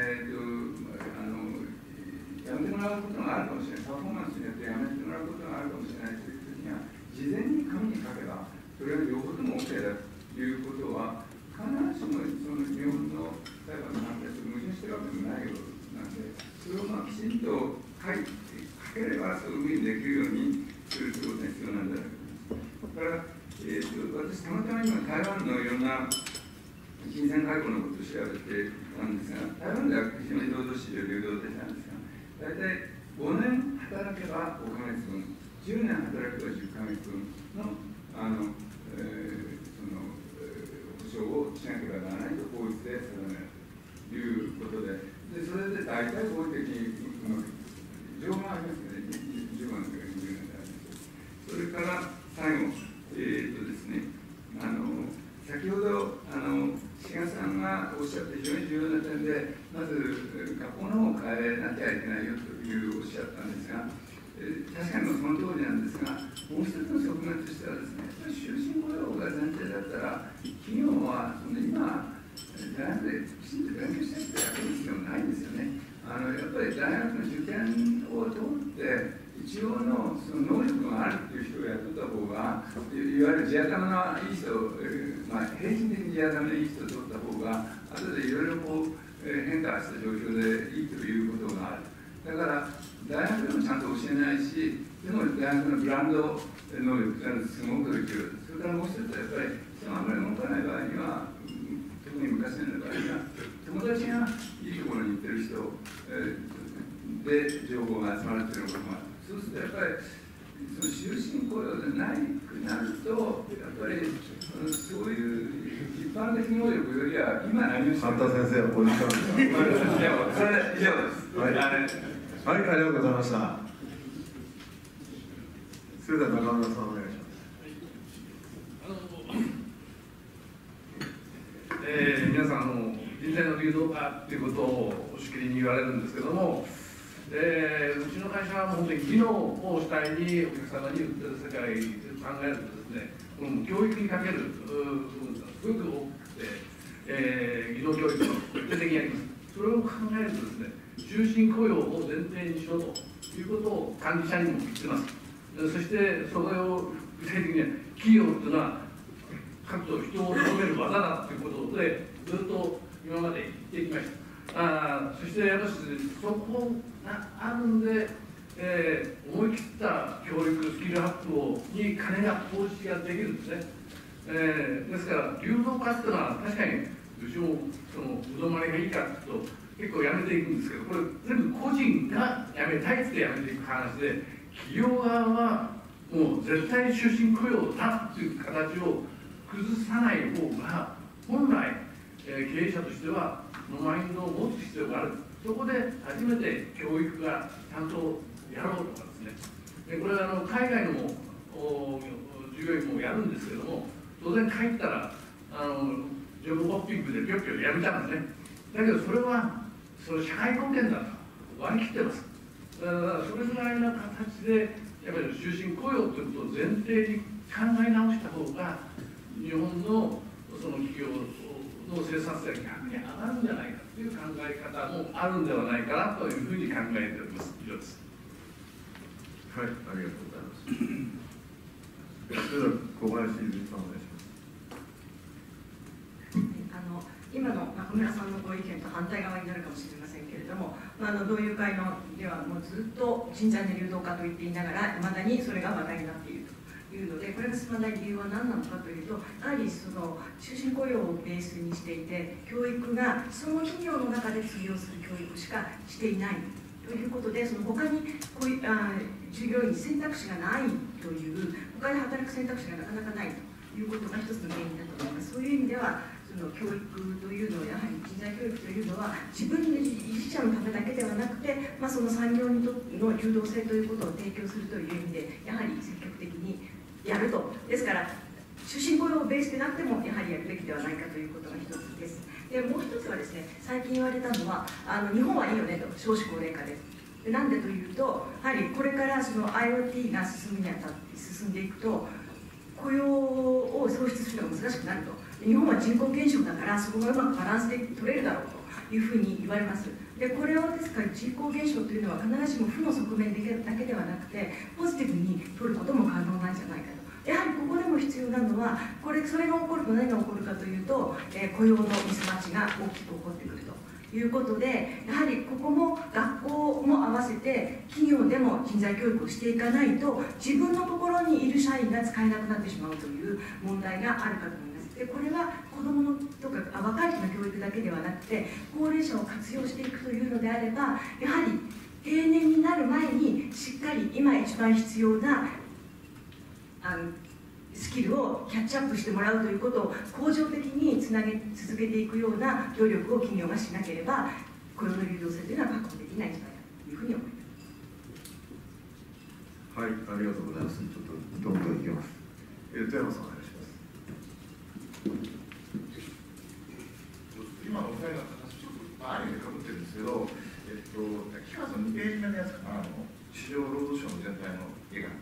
やめてもらうことがあるかもしれない、パフォーマンスによってやめてもらうことがあるかもしれないというときには、事前に紙に書けば、それは両方とも OK だということは、必ずしもその日本の裁判の判決と矛盾してるわけでもないようなんで、それをきちんと書ければそういうふうにできるようにするということが必要なんだろうと思います。私、たまたま今、台湾のいろんな金銭解雇のことを調べてたんですが、台湾では非常に労働市場流動的なんですが、大体5年働けば5ヶ月分、10年働けば10ヶ月分の保障をしなければならないと法律で定められるということで、それで大体法的に情報がありますよね、10万とか20年であります。それから最後、ですね、先ほど志賀さんがおっしゃって非常に重要な点で、まず学校の方を変えなきゃいけないよというおっしゃったんですが、確かにその通りなんですが、もう一つの側面としてはですね、終身雇用が前提だったら、企業はその今、大学できちんと勉強してきてやる必要ないんですよね。やっぱり大学の受験を通って、一応のその能力があるっていう人を雇った方が、いわゆる地頭のいい人、平均的に地頭のいい人を取った方が、後でいろいろ変化した状況でいいということがある。だから大学でもちゃんと教えないし、でも大学のブランド能力がすごく重要です。それからもう一つはやっぱり、人があんまり動かない場合には、特に昔の場合には、友達がいいところに行ってる人で情報が集まるということもある。そうするとやっぱり、その終身雇用でなくなると、やっぱりそういう一般的能力よりは、今何をしてる半田先生はお時間です。 でも、それ以上です。 はい、ありがとうございました。それでは中村さんお願いします。 皆さん人材の流動化ということをしきりに言われるんですけども、うちの会社は本当に技能を主体にお客様に売ってる世界で考えるとですね、この教育にかける部分がすごく多くて、技能教育を徹底的にやります。それを考えるとですね、終身雇用を前提にしろということを管理者にも言ってます。そしてそれを具体的には企業というのは各と人を求める技だということでずっと今まで言ってきました。そして私そこがあるんで、思い切った教育スキルアップに金が投資ができるんですね。ですから流動化っていうのは確かにうちもそのうどまりがいいかというと結構やめていくんですけど、これ全部個人がやめたいってやめていく話で、企業側はもう絶対終身雇用だという形を崩さない方が本来、経営者としてはのマインドを持つ必要がある。そこで初めて教育がちゃんとやろうとかですね。でこれは海外のも従業員もやるんですけども、当然帰ったらジョブホッピングでぴょっぴょやめちゃうんですね。だけどそれは社会貢献だと割り切ってます。だからそれぐらいの形でやっぱり終身雇用ということを前提に考え直した方が日本のその企業の生産性が逆に上がるんじゃないかという考え方もあるんではないかなというふうに考えております。以上です。 はい、ありがとうございます。それでは小林泉さんお願いします。 今の中村さんのご意見と反対側になるかもしれませんけれども、同友会のではもうずっと人材の流動化と言っていながら、いまだにそれが話題になっているというので、これが進まない理由は何なのかというと、やはりその終身雇用をベースにしていて、教育がその企業の中で通用する教育しかしていないとということで、その他にこういう従業員に選択肢がないという、他で働く選択肢がなかなかないということが一つの原因だと思います。そういう意味ではその教育というのは、やはり人材教育というのは自分の自社のためだけではなくて、その産業にとっての流動性ということを提供するという意味で、やはり積極的にやると。ですから終身雇用ベースでなくてもやはりやるべきではないかということが一つです。でもう一つはですね、最近言われたのは日本はいいよねと、少子高齢化です。なんでというと、やはりこれからその IoT が進んでいくと雇用を創出するのが難しくなると。日本は人口減少だからそこがうまくバランスで取れるだろうというふうに言われます。でこれはですから人口減少というのは必ずしも負の側面だけではなくてポジティブに取ることも可能なんじゃないかと。やはりここでも必要なのはそれが起こると何が起こるかというと、雇用のミスマッチが大きく起こってくるということで、やはりここも学校も合わせて企業でも人材教育をしていかないと自分のところにいる社員が使えなくなってしまうという問題があるかと思います。でこれは子どもとか若い人の教育だけではなくて高齢者を活用していくというのであれば、やはり定年になる前にしっかり今一番必要なスキルをキャッチアップしてもらうということを恒常的につなげ続けていくような努力を企業がしなければ雇用の流動性というのは確保できないんじゃないかというふうに思います。 はい、ありがとうございます。ちょっとどんどんいきます。富山さんお願いします。 今のお二人の話ちょっとある意味かぶってるんですけど、木原さん2ページ目のやつかな、市場労働省の全体の絵があって、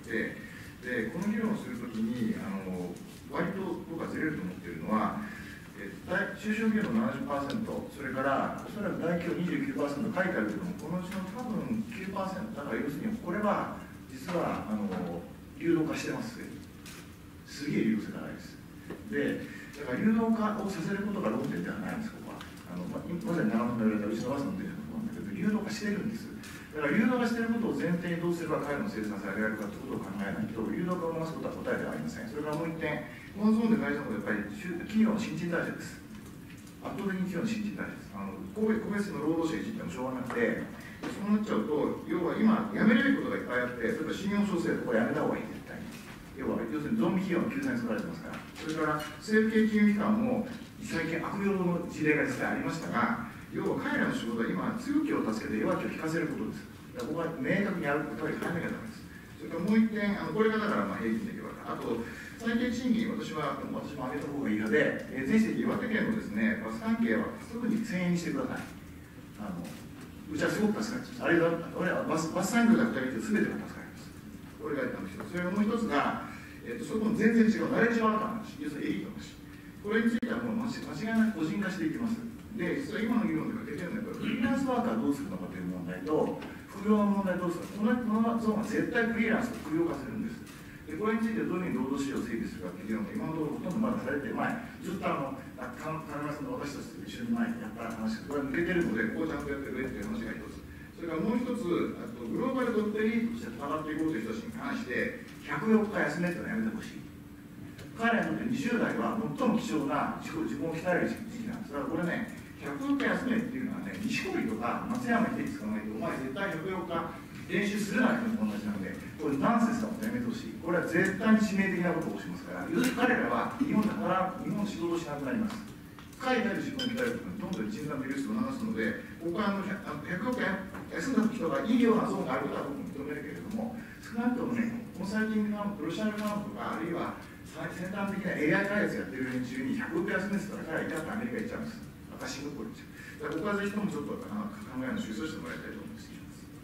でこの議論をするときに割と僕がずれると思っているのは、中小企業の 70%、それからおそらく大企業 29% 書いてあるけども、このうちの多分 9%、だから要するにこれは実は流動化してます。すげえ流動性がないです。でだから流動化をさせることが論点ではないんです、ここは。まさに長野さんが言われたうちのバスの運転手のことなんだけど、流動化してるんです。だから流動化していることを前提にどうすれば彼の生産性を上げられるかということを考えないと、流動化を回すことは答えではありません。それからもう一点、このゾーンで大事なことはやっぱり企業の新陳代謝です。圧倒的に企業の新陳代謝です。個別の労働者いじってもしょうがなくて、そうなっちゃうと、要は今、やめれることがいっぱいあって、例えば信用調整とかやめた方がいい、絶対に。要するにゾンビ企業の救済に作られてますから、それから政府系金融機関も最近悪用の事例が実際ありましたが、要は彼らの仕事は今、強気を助けて弱気を引かせることです。だから僕は明確にやることは変えなきゃダメです。それからもう一点、これがだから平均できるわけ。あと、最低賃金、私も上げた方がいい派で、ぜひ岩手県のですね、バス関係はすぐに1000円にしてください。うちはすごく助かります。あれはバス産業が2人いて全てが助かります。これが一つ。それからもう一つが、そこも全然違う、ナレッジワーカーの話、要するにエリートの話。これについてはもう間違いなく個人化していきます。で、実は今の議論で欠けてるのは、フリーランスワーカーどうするのかという問題と、副業の問題どうするのか、このゾーンは絶対フリーランスと副業化するんです。でこれについてどういうふうに労働市場を整備するかという議論が今のところほとんどまだされてない、ずっと金村さんの私たちと一緒に前にやった話、これは抜けてるので、ここをちゃんとやってくれっていう話が一つ。それからもう一つ、グローバルドットエリートとして戦っていこうという人たちに関して、104日休めっていうのはやめてほしい。彼らにとって20代は最も貴重な自分を鍛える時期なんです。だからこれね、104日休めっていうのはね、錦織とか松山に手つかないと、お前絶対104日練習するなっていうのと同じなので、これナンセンスだもんやめてほしい。これは絶対に致命的なことを起こしますから、要するに彼らは日本の仕事をしなくなります。海外で自分を鍛えることにどんどん人材の流出を促すので、ここは100億円休んだ人がいいようなゾーンがあることは僕も認めるけれども、少なくともね、この最近のロシアルカンプとか、あるいは先端的な AI 開発やってる連中に100億円休めてたら、彼ら痛くアメリカ行っちゃうんです。シンガポール行っちゃう。だからここはぜひともちょっと考えの修正してもらいたいと思います。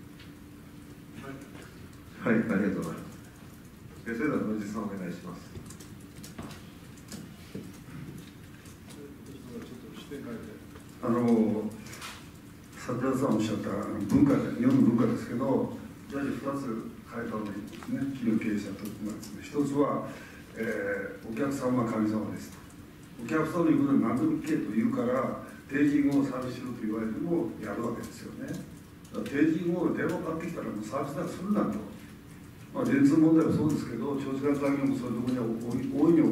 はい、ありがとうございます。それでは野地さんお願いします。 桜田さんおっしゃった文化で、日本の文化ですけど、やはり2つ変えた方がいいですね、企業経営者というのはですね。一つは、お客さんは神様です。お客さんの言うことで何でも聞けと言うから、定時後をサービスしろと言われてもやるわけですよね。だから定時後電話かかってきたらもうサービスなんかするなと。電通問題はそうですけど、長時間残業もそういうところには大いに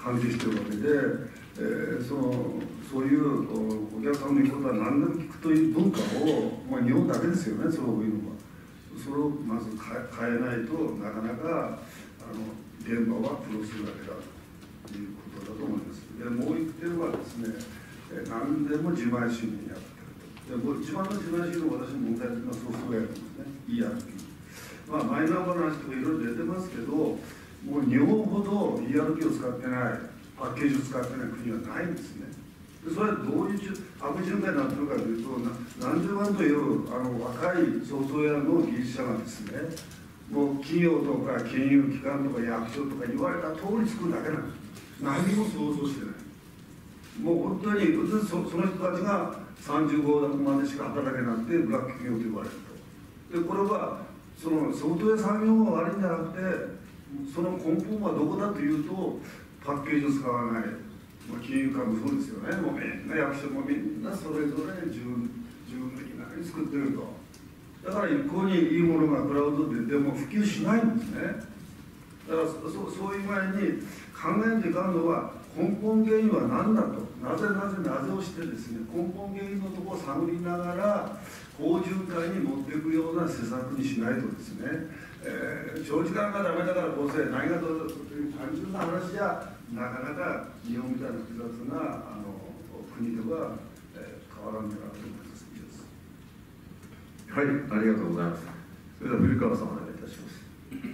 関係しているわけで、そういうお客さんの言うことは何でも聞くという文化を、日本だけですよね、そういうのは。それをまず変えないとなかなか現場は苦労するだけだということだと思います。でもう一点はですね、何でも自前主義にやってると。でもう一番の自前主義の私の問題というのはソフトウェアなんですね、ERP。マイナンバーの話とかいろいろ出てますけど、もう日本ほど ERP を使ってない、パッケージを使ってない国はないんですね。でそれはどういう悪循環になっているかというと、何十万という若いソフトウェアの技術者がですね、もう企業とか金融機関とか役所とか言われた通り作るだけなんです。何も想像してない。もう本当にその人たちが35までしか働けなくてブラック企業と言われると。でこれはそのソフトウェア産業が悪いんじゃなくて、その根本はどこだというと、パッケージを使わない、金融機関もそうですよね、もうみんな役所もみんなそれぞれ自分的なに作ってると。だから一向にいいものがクラウドでも普及しないんですね。だからそういう前に考えないといかんのは、根本原因は何だと、なぜをしてですね、根本原因のところを探りながら好循環に持っていくような施策にしないとですね、長時間がダメだからこうせ何がどうという単純な話じゃなかなか日本みたいな複雑な国では、変わらんじゃないかと思います。 はい、ありがとうございます。それでは古川さんお願いいたします。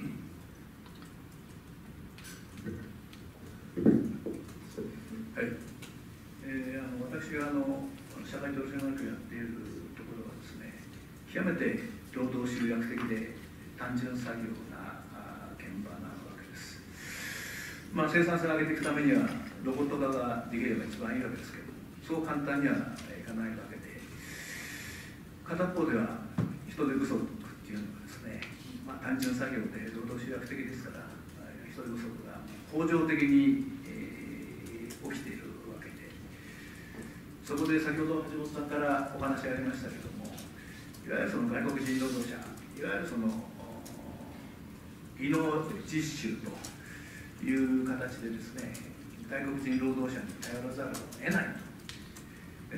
はい、私が社会統制学をやっているところはですね、極めて労働集約的で単純作業な現場なわけです。生産性を上げていくためにはロボット化ができれば一番いいわけですけど、そう簡単にはいかないわけで、片方では人手不足っていうのがですね、単純作業で労働集約的ですから、人手不足が恒常的に起きているわけで、そこで先ほど橋本さんからお話がありましたけれども、いわゆるその外国人労働者、いわゆるその技能実習という形でですね、外国人労働者に頼らざるを得ないと、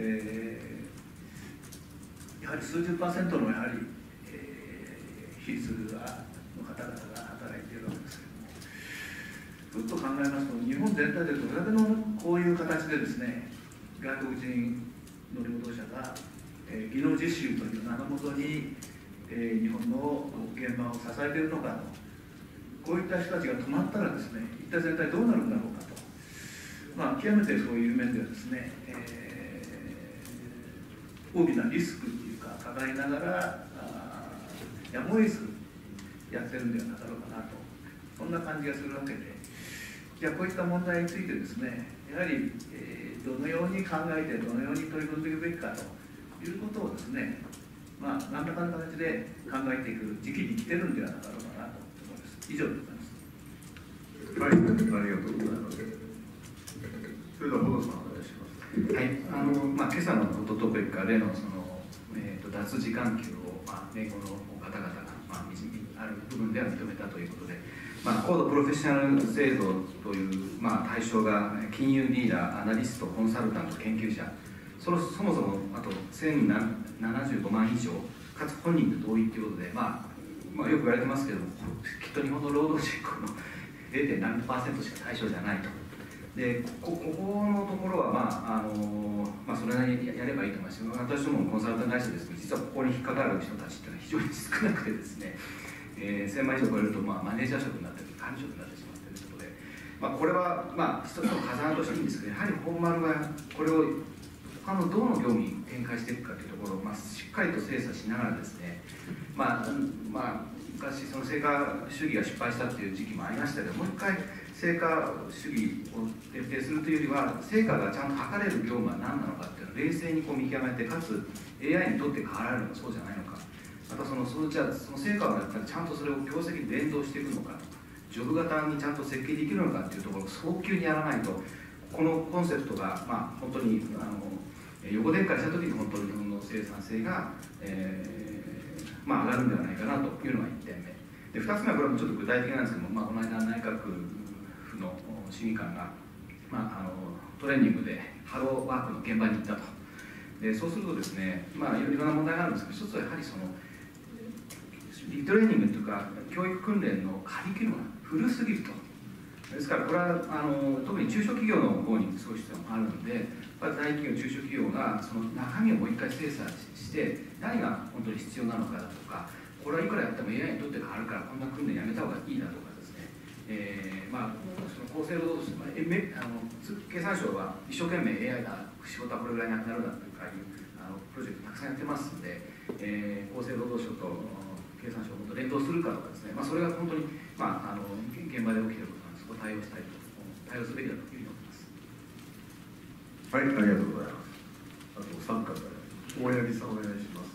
やはり数十%のやはり、比率の方々が働いているわけですけれども、ふっと考えますと、日本全体でどれだけのこういう形でですね、外国人の労働者が、技能実習という名のもとに、日本の現場を支えているのかと、こういった人たちが止まったらですね、一体全体どうなるんだろうかと、極めてそういう面ではですね、大きなリスクっていうか抱えながらやむを得ずやってるんではなかろうかなと、そんな感じがするわけで、じゃあこういった問題についてですね、やはり、どのように考えてどのように取り組んでいくべきかということをですね、何らかの形で考えていく時期に来てるんではなかろうかなと思います。以上でございます。 はい、ありがとうございます。それでは保田さんお願いします。 はい、今朝のホットトピックでの脱時間給を、米国の方々が、ある部分では認めたということで、高度プロフェッショナル制度という、対象が金融リーダー、アナリスト、コンサルタント、研究者、そもそもあと1075万以上、かつ本人と同意ということで、よく言われてますけども、きっと日本の労働人口の 0.7% しか対象じゃないと。でここのところは、それなりにやればいいと思います。私どもコンサルタント会社ですけど、実はここに引っかかる人たちっていうのは非常に少なくてですね、1000万以上超えると、マネージャー職になったり、管理職になってしまっているということで、これは、一つの風穴としていいんですけど、やはり本丸がこれを他のどの業務に展開していくかというところを、しっかりと精査しながらですね、昔その成果主義が失敗したっていう時期もありましたけど、もう一回成果主義を徹底するというよりは、成果がちゃんと測れる業務は何なのかっていうのを冷静に見極めて、かつ AI にとって変わられるのかそうじゃないのか、またその成果はやっぱりちゃんとそれを業績に連動していくのか、ジョブ型にちゃんと設計できるのかっていうところを早急にやらないと、このコンセプトが、本当に横展開した時に本当に日本の生産性が、上がるんではないかなというのが1点目で、2つ目はこれもちょっと具体的なんですけども、この間内閣府の審議官がトレーニングでハローワークの現場に行ったと。でそうするとですね、いろんな問題があるんですけど、一つはやはりそのリトレーニングというか教育訓練のカリキュラムが古すぎると。ですからこれは特に中小企業の方にそういう必要もあるので、大企業中小企業がその中身をもう一回精査して何が本当に必要なのかだとか、これはいくらやっても AI にとって変わるからこんな訓練やめた方がいいだとかですね、その厚生労働省、経産省は一生懸命 AI が仕事はこれぐらいなくなるだとかいうプロジェクトたくさんやってますので、厚生労働省と経産省をもっと連動するかとかですね、それが本当に、現場で起きていることなんです。そこを対応したいと、対応すべきだというふうに思います。 はい、ありがとうございます。あとお三方、大八木さんお願いします。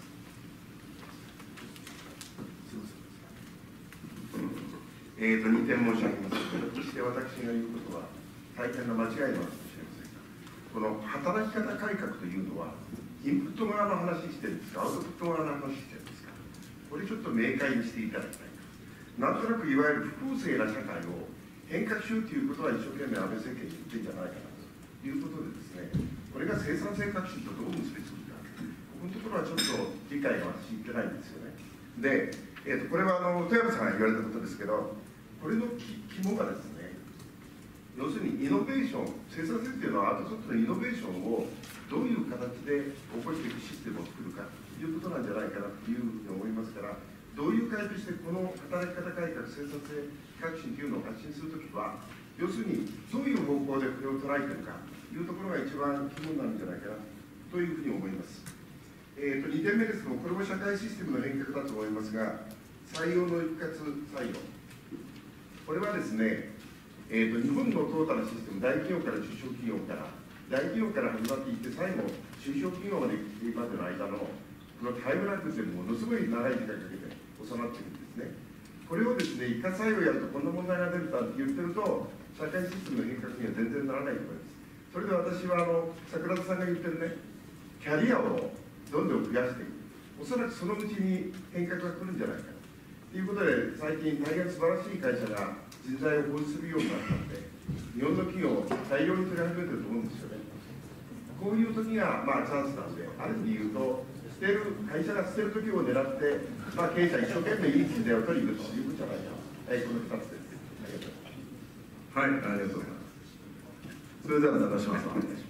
2点申し上げます。そして私が言うことは大変な間違いなのかもしれませんが、この働き方改革というのはインプット側の話してるんですか、アウトプット側の話してるんですか、これちょっと明快にしていただきたい。なんとなくいわゆる不公正な社会を変革しようということは一生懸命安倍政権に言ってんじゃないかなということでですね、これが生産性革新とどう結びつくか、ここのところはちょっと理解が私いってないんですよね。で、これは富山さんが言われたことですけど、これの肝がですね、要するにイノベーション、生産性というのはアウトソットのイノベーションをどういう形で起こしていくシステムを作るかということなんじゃないかなというふうに思いますから、どういう会としてこの働き方改革、生産性革新というのを発信するときは、要するにどういう方向でこれを捉えているかというところが一番肝になるんじゃないかなというふうに思います。2点目ですけども、これも社会システムの変革だと思いますが、採用の一括採用。これはですね、日本のトータルシステム、大企業から中小企業から、大企業から始まっていって、最後、中小企業までの間の、このタイムラグっていうのものすごい長い時間かけて収まっているんですね。これをですね、一括採用やるとこんな問題が出ると言ってると、社会システムの変革には全然ならないと思います。それで私は桜田さんが言ってるね、キャリアをどんどん増やしていく。おそらくそのうちに変革が来るんじゃないかということで、最近大変素晴らしい会社が人材を保持するようになったので、日本の企業を大量に取り始めてると思うんですよね。こういう時がチャンスなんで、ある意味言うと、会社が捨てる時を狙って、経営者一生懸命いい人材を取りに行くということじゃないか。はい、この2つです。 はい、ありがとうございます。それでは中島さん、お願いします。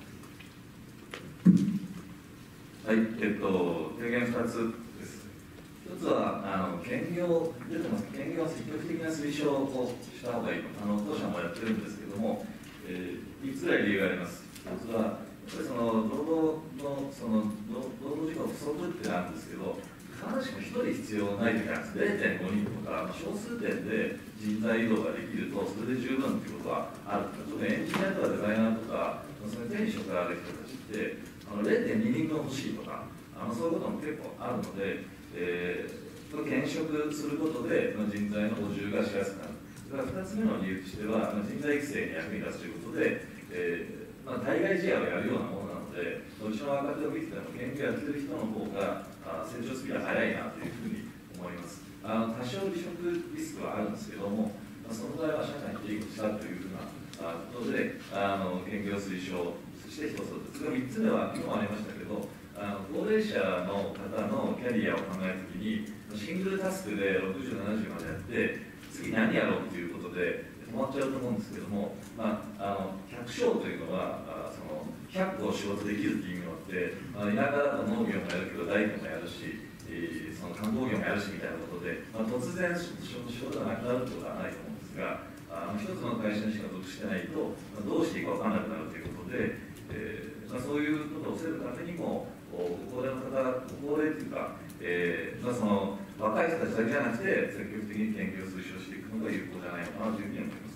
はい、提言2つです。1つは兼業、出てます、兼業を積極的な推奨をした方がいいと、当社もやってるんですけども、3つぐらい理由があります。1つは、やっぱりその労働時間不足ってなんですけど、必ずしも1人必要ない時なんです。0.5 人とか、少数点で人材移動ができると、それで十分ということはある。特にエンジニアとかデザイナーとか、その転職からできた人たちって、0.2 人分欲しいとか、そういうことも結構あるので、兼職することで人材の補充がしやすくなる。それから2つ目の理由としては、人材育成に役に立つということで、対外試合をやるようなものなので、うちの若手を見てても、研究やってる人の方が成長スピードが速いなというふうに思います。多少離職リスクはあるんですけども、その場合は社会にいいことしたというふうなことで、研究を推奨、そして一つです。3つ目は、今もありましたけど、高齢者の方のキャリアを考えるときに、シングルタスクで60、70までやって、次何やろうということで止まっちゃうと思うんですけども、100勝というのは、100個仕事できるという意味があって、田舎だと農業もやるけど、大工もやるし、その観光業もやるしみたいなことで、突然仕事がなくなるということはないと思うんですが、一つの会社にしか属してないと、どうしていいか分からなくなるということで、そういうことを防ぐためにも、高齢の方、高齢というか、その若い人たちだけじゃなくて、積極的に研究を推奨していくのが有効じゃないのかなというふうに思います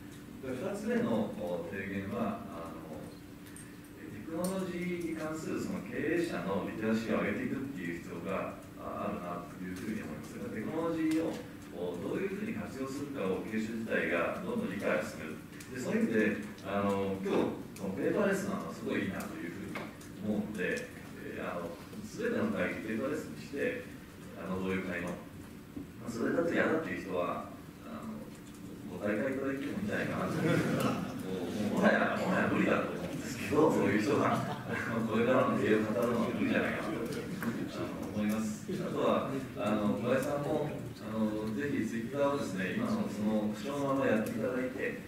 。2つ目の提言は、テクノロジーに関するその経営者のリテラシーを上げていくっていう必要があるなというふうに思います。テクノロジーをどういうふうに活用するかを経営者自体がどんどん理解を進める。でそういう意味で、今日、ペーパーレスなのはすごいいいなというふうに思うので、すべての会議ペーパーレスにして、同友会の、それだと嫌だっていう人は、ご大会いただいてもいいんじゃないかなと思もはや無理だと思うんですけど、そういう人がこれからの経営を語るのは無理じゃないかなと思います。あとは小林さんもぜひツイッターをですね、今のその口のままやっていただいて、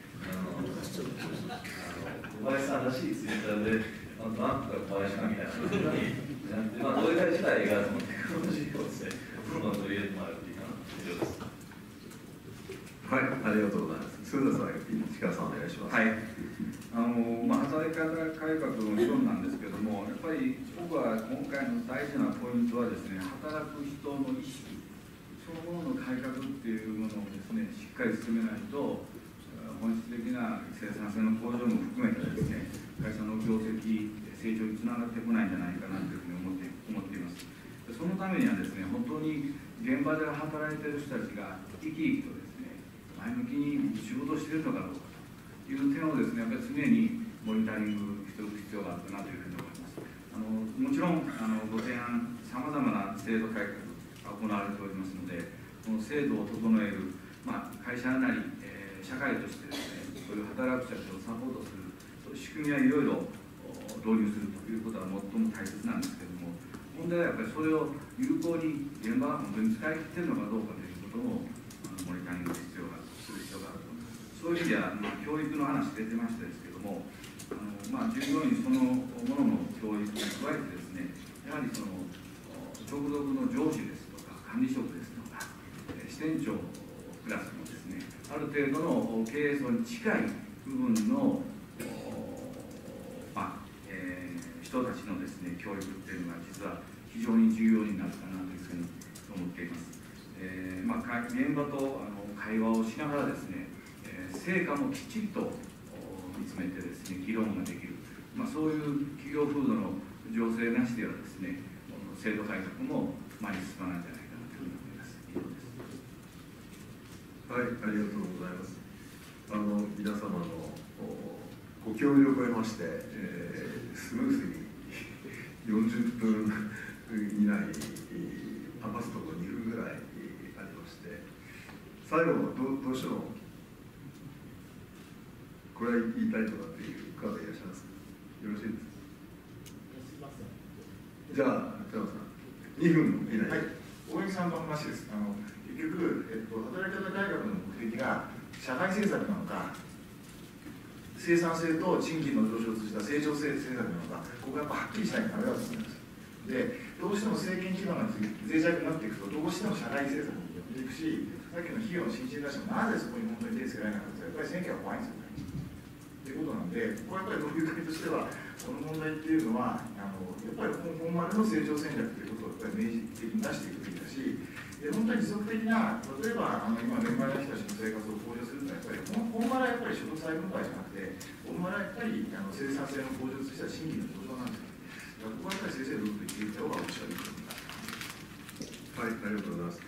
小林さんらしいツイッターで、なんとか小林さんみたいなふうにやって、同意会自体がそのテクノロジーをですね、プロの取り入れてもらうといいかなと以上です。 はい、ありがとうございます。須田さん、市川さんお願いします。 はい。働き方改革の議論なんですけれども、やっぱり僕は今回の大事なポイントはですね、働く人の意識そのものの改革っていうものをですね、しっかり進めないと、本質的な生産性の向上も含めてですね、会社の業績成長につながってこないんじゃないかなというふうに思っています。そのためにはですね、本当に現場で働いている人たちが生き生きとですね、前向きに仕事をしているのかどうかという点をですね、やっぱり常にモニタリングしておく必要があるかなというふうに思います。もちろんご提案、さまざまな制度改革が行われておりますので、この制度を整える、会社なり、社会としてですね、そういう働く人たちをサポートする、そういう仕組みはいろいろ導入するということは最も大切なんですけれども、問題はやっぱりそれを有効に現場が本当に使い切っているのかどうかということをモニタリングする必要があると思います。そういう意味では、教育の話出てましたですけども、従業員そのものの教育に加えてですね、やはりその直属の上司ですとか管理職ですとか支店長クラスのですね、ある程度の経営層に近い部分の人たちのですね、教育っていうのが実は非常に重要になるかなというふうに思っています。現場と会話をしながらですね、成果もきっちりと見つめてですね、議論ができる、そういう企業風土の情勢なしではですね、制度改革も前に進まないんじゃないかなというふうに思います。以上です。 はい、ありがとうございます。皆様のご協力を得まして、スムーズに40分以内に余すところ2分ぐらいありまして、最後どうしてもこれは言いたいとかっていう方いらっしゃいますか。よろしいですか。じゃあ寺本さん2分以内。 はい、大木さんの話です。結局、働き方改革の目的が社会政策なのか、生産性と賃金の上昇を通じた成長政策なのか、ここがやっぱはっきりしないとダメだと思います。で、どうしても政権基盤が脆弱になっていくと、どうしても社会政策に寄っていくし、さっきの費用の新陳出しても、なぜそこに本当に手つけられなかったか、やっぱり選挙が怖いんですよね。ということなんで、ここはやっぱり同友会としては、この問題っていうのは、やっぱり本丸の成長戦略ということをやっぱり明示的に出していくべきだし、本当に持続的な、例えば今、年配の人たちの生活を向上するのは、やっぱり本丸はやっぱり所得再分配じゃなくて、本丸はやっぱり生産性の向上とした賃金の上昇なんですよ。ここはやっぱり先生のルールと言っていた方がおっしゃると思います。 はい、ありがとうございます。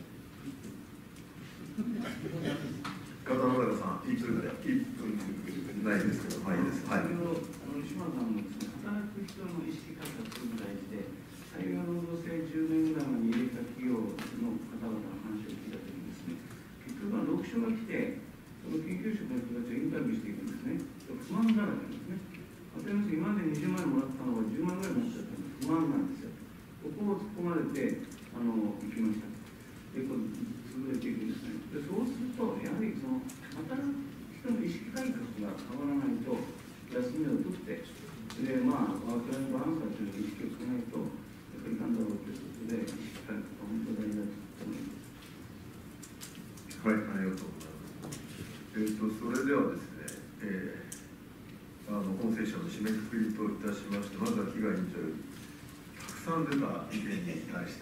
片野坂さん、1分ないですけど、いいです。はい。 島田さんもですね、働く人の意識改革に対して、採用労働制10年ぐらい前に入れた企業の方々の話を聞いたときにですね、結局読書が来て、その研究職の人たちをインタビューしていくんですね。不満だらけなんですね。例えば今まで20万円もらったのが10万ぐらいもらっちゃったの不満なんですよ。ここを突っ込まれて行きました。で、こう潰れていくんですね。で、そうすると、やはりその働く人の意識改革が変わらないと、休みを取って、で、ワークライフバランスという意識をつけないと、やっぱりなんだろうということで、意識改革が本当に大事だと思います。 はい、ありがとうございます。それではですね、本セッションの締めくくりといたしまして、まずは比嘉委員長よりたくさん出た意見に対して、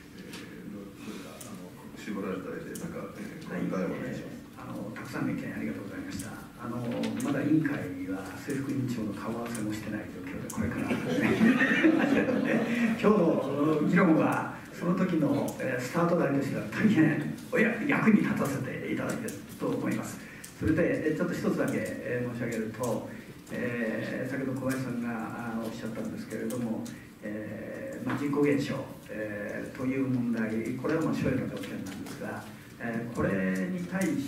絞られた絵で、ご理解をお願いします。 たくさんの意見ありがとうございました。まだ委員会は制服委員長の顔合わせもしてない状況で、これから今日の議論はその時のスタート台としては大変役に立たせていただいていると思います。それでちょっと一つだけ申し上げると、先ほど小林さんがおっしゃったんですけれども、人口減少、という問題、これは将来の条件なんですが、 これに対して、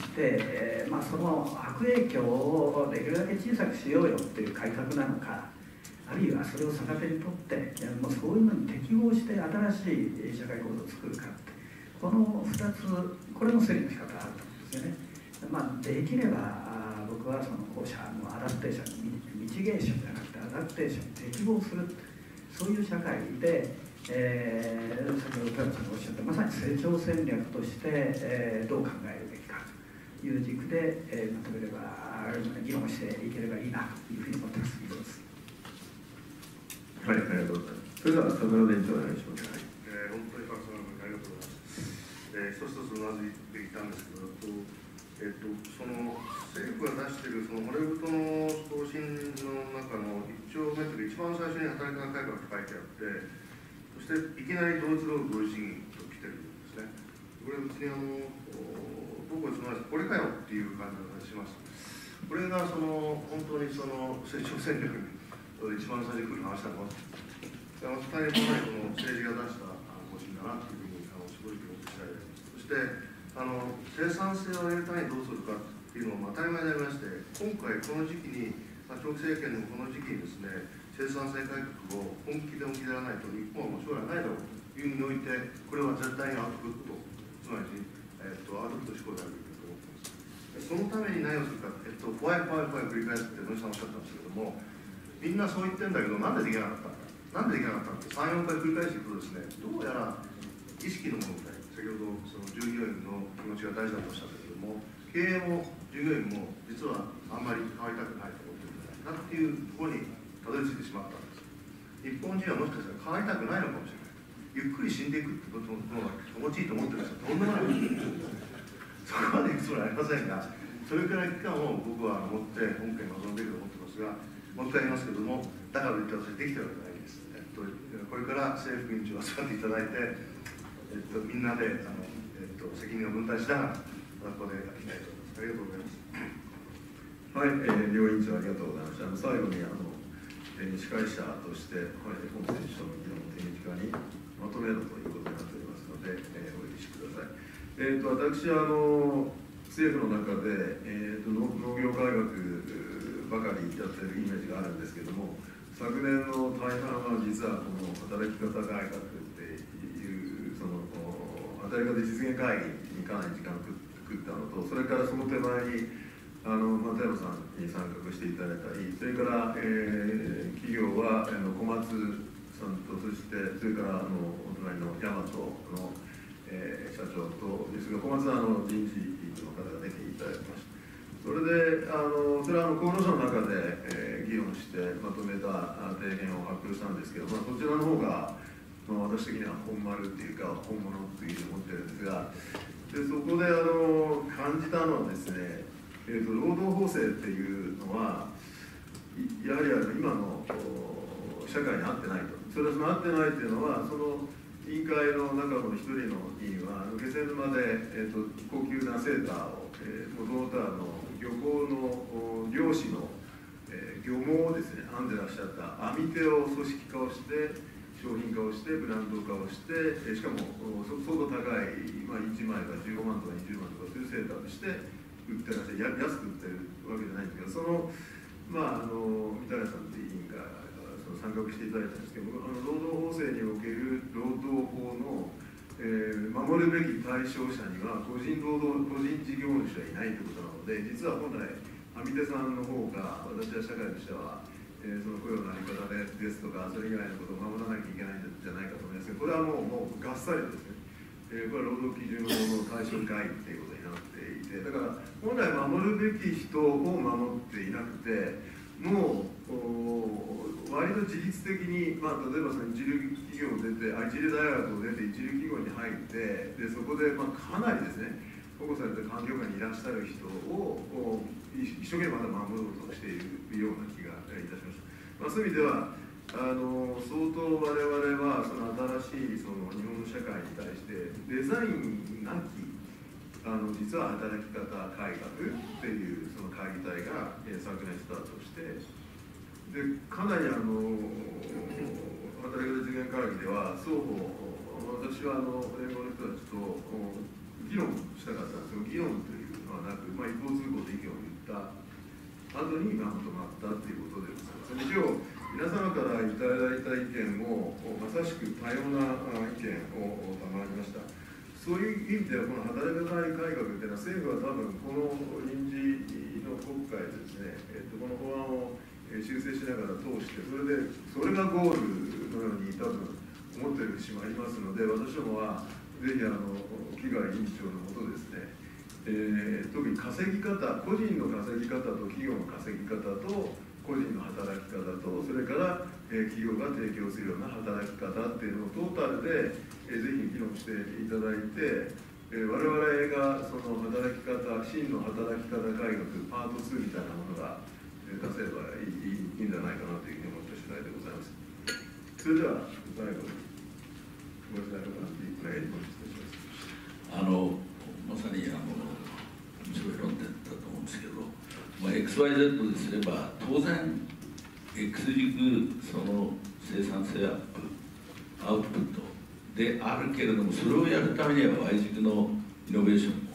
その悪影響をできるだけ小さくしようよっていう改革なのか、あるいはそれを逆手にとってもうそういうのに適合して新しい社会構造を作るかって、この2つ、これの整理の仕方があると思うんですよね。できれば僕はその後者のアダプテーション、ミチゲーションじゃなくてアダプテーションに適合する、そういう社会で、先ほど豊田さんがおっしゃったまさに成長戦略として、どう考えるべきかという軸で、まとめれば議論していければいいなというふうに思ってます。以上です。 はい、ありがとうございます。それでは桜田委員長お願いします。 本当にたくさんありがとうございます。一つ一つうなずいていたんですけど、その政府が出しているその骨太の方針の中の1丁目という一番最初に働き方改革と書いてあって、そしていきなり同一労働同時賃金と来てるんですね。これ別に僕はつまりこれかよっていう感じがしました。これがその本当にその成長戦略に一番最初に来る話だろうと。大変もないこの政治が出した方針だなというふうに正直思って次第です。そして生産性を上げるためにどうするかっていうのも当たり前でありまして、今回この時期に、長期政権のこの時期にですね、生産性改革を本気でやらないと日本はもう将来ないだろうという意味において、これは絶対にアウトプット、つまり、アウトプット思考であると思っています。そのために何をするか、怖い繰り返すって野井さんおっしゃったんですけれども、みんなそう言ってるんだけど、なんでできなかったのか、なんでできなかったのか、3、4回繰り返していくとですね、どうやら意識の問題、先ほどその従業員の気持ちが大事だとおっしゃったけれども、経営も従業員も実はあんまり変わりたくないと思ってるんじゃないかっていうところにたどり着いてしまったんです。日本人はもしかしたら変わりたくないのかもしれない。ゆっくり死んでいくってことの方が気持ちいいと思ってる人はとんでもない。そこまでいくつもりはありませんが、それくらい期間を僕は持って本件に臨んでいると思ってますが、もう一回言いますけれども、だからといって私できてるわけないです。これから政府委員長を集まっていただいて、みんなで責任を分担しながら、ここでいきたいと思います。ありがとうございます。 はい、両委員長ありがとうございました。最後に司会者として、本選手の議論を手短にまとめるということになっておりますので、お許しください。私は政府の中で、農業改革ばかりやっているイメージがあるんですけれども、昨年の大半は実はこの働き方改革っていうその働き方実現会議にかなり時間を食ったのと、それからその手前に松山さんに参画していただいたり、それから、企業は小松さんと、それからお隣の大和の、社長とですが、小松は人事の方が出ていただきました。それでそれは厚労省の中で、議論してまとめた提言を発表したんですけど、そちらの方が、私的には本丸っていうか本物っていうふうに思ってるんですが、でそこで感じたのはですね、労働法制っていうのはやはり今の社会に合ってないと。それは合ってないっていうのは、その委員会の中の一人の委員は気仙沼で、高級なセーターをもともと漁港の漁師の、漁網をですね編んでらっしゃった編み手を組織化をして商品化をしてブランド化をして、しかも相当高い、1枚が15万とか20万とかそういうセーターとして売ってらっしゃる、安く売ってるわけじゃないんですけど、その三谷さんという委員が参画していただいたんですけど、労働法制における労働法の、守るべき対象者には個人事業主はいないということなので、実は本来編み手さんの方が私は社会としては、その雇用の在り方ですとか、それ以外のことを守らなきゃいけないんじゃないかと思いますけど、これはもうがっさりですね、これは労働基準法の対象外ということになっていて、だから本来守るべき人を守っていなくて、もう割と自律的に、例えばその一流企業を出て、一流大学を出て一流企業に入って、でそこでかなりですね、保護された環境下にいらっしゃる人を一生懸命まだ守ろうとしているような気がいたしました。そういう意味では相当我々はその新しいその日本の社会に対してデザインなき実は働き方改革っていうその会議体が昨年スタートして、でかなり働き方実現会議では双方、私は英語の人たちと議論したかったその議論というのはなく、一方通行で意見を言った後にまとまったということでございます。今日皆様からいただいた意見もまさしく多様な意見を賜りました。そういう意味ではこの働き方改革というのは政府は多分この臨時の国会でですね、この法案を修正しながら通してそれがゴールのように多分思っている節もありますので、私どもはぜひ木賀委員長のもとですね、特に稼ぎ方、個人の稼ぎ方と企業の稼ぎ方と個人の働き方とそれから、企業が提供するような働き方っていうのをトータルで、ぜひ議論していただいて、我々がその働き方、真の働き方改革パート2みたいなものが出せばいいんじゃないかなというふうに思った次第でございます。それでは最後にご指導のリプレイを失礼します。 まさに面白い論点だと思うんですけど、XYZ ですれば当然 X 軸その生産性アップアウトプットであるけれども、それをやるためには Y 軸のイノベーションも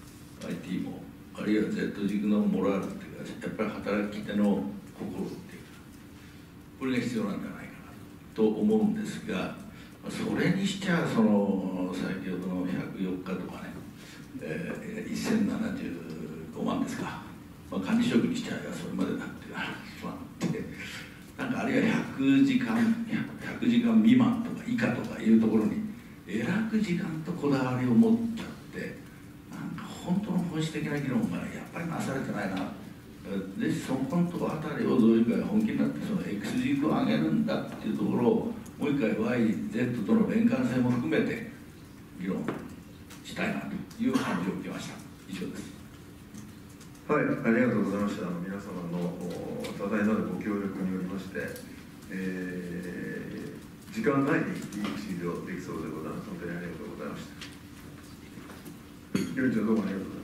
IT もあるいは Z 軸のモラルっていうか、やっぱり働き手の心っていうか、これが必要なんじゃないかなと思うんですが、それにしちゃその先ほどの104日とかね、1075万ですか、管理職にしちゃえばそれまでだっていう話もあって、なんかあるいは100時間未満とか以下とかいうところにえらく時間とこだわりを持っちゃって、なんか本当の本質的な議論がやっぱりなされてないな。でそこのところあたりをどういうか本気になってその X 軸を上げるんだっていうところをもう一回 YZ との連関性も含めて議論したいなという感じを受けました。以上です。 はい、ありがとうございました。皆様の多大なるご協力によりまして、時間内にいい終了できそうでございますので、ありがとうございました。委員長どうもありがとうございました。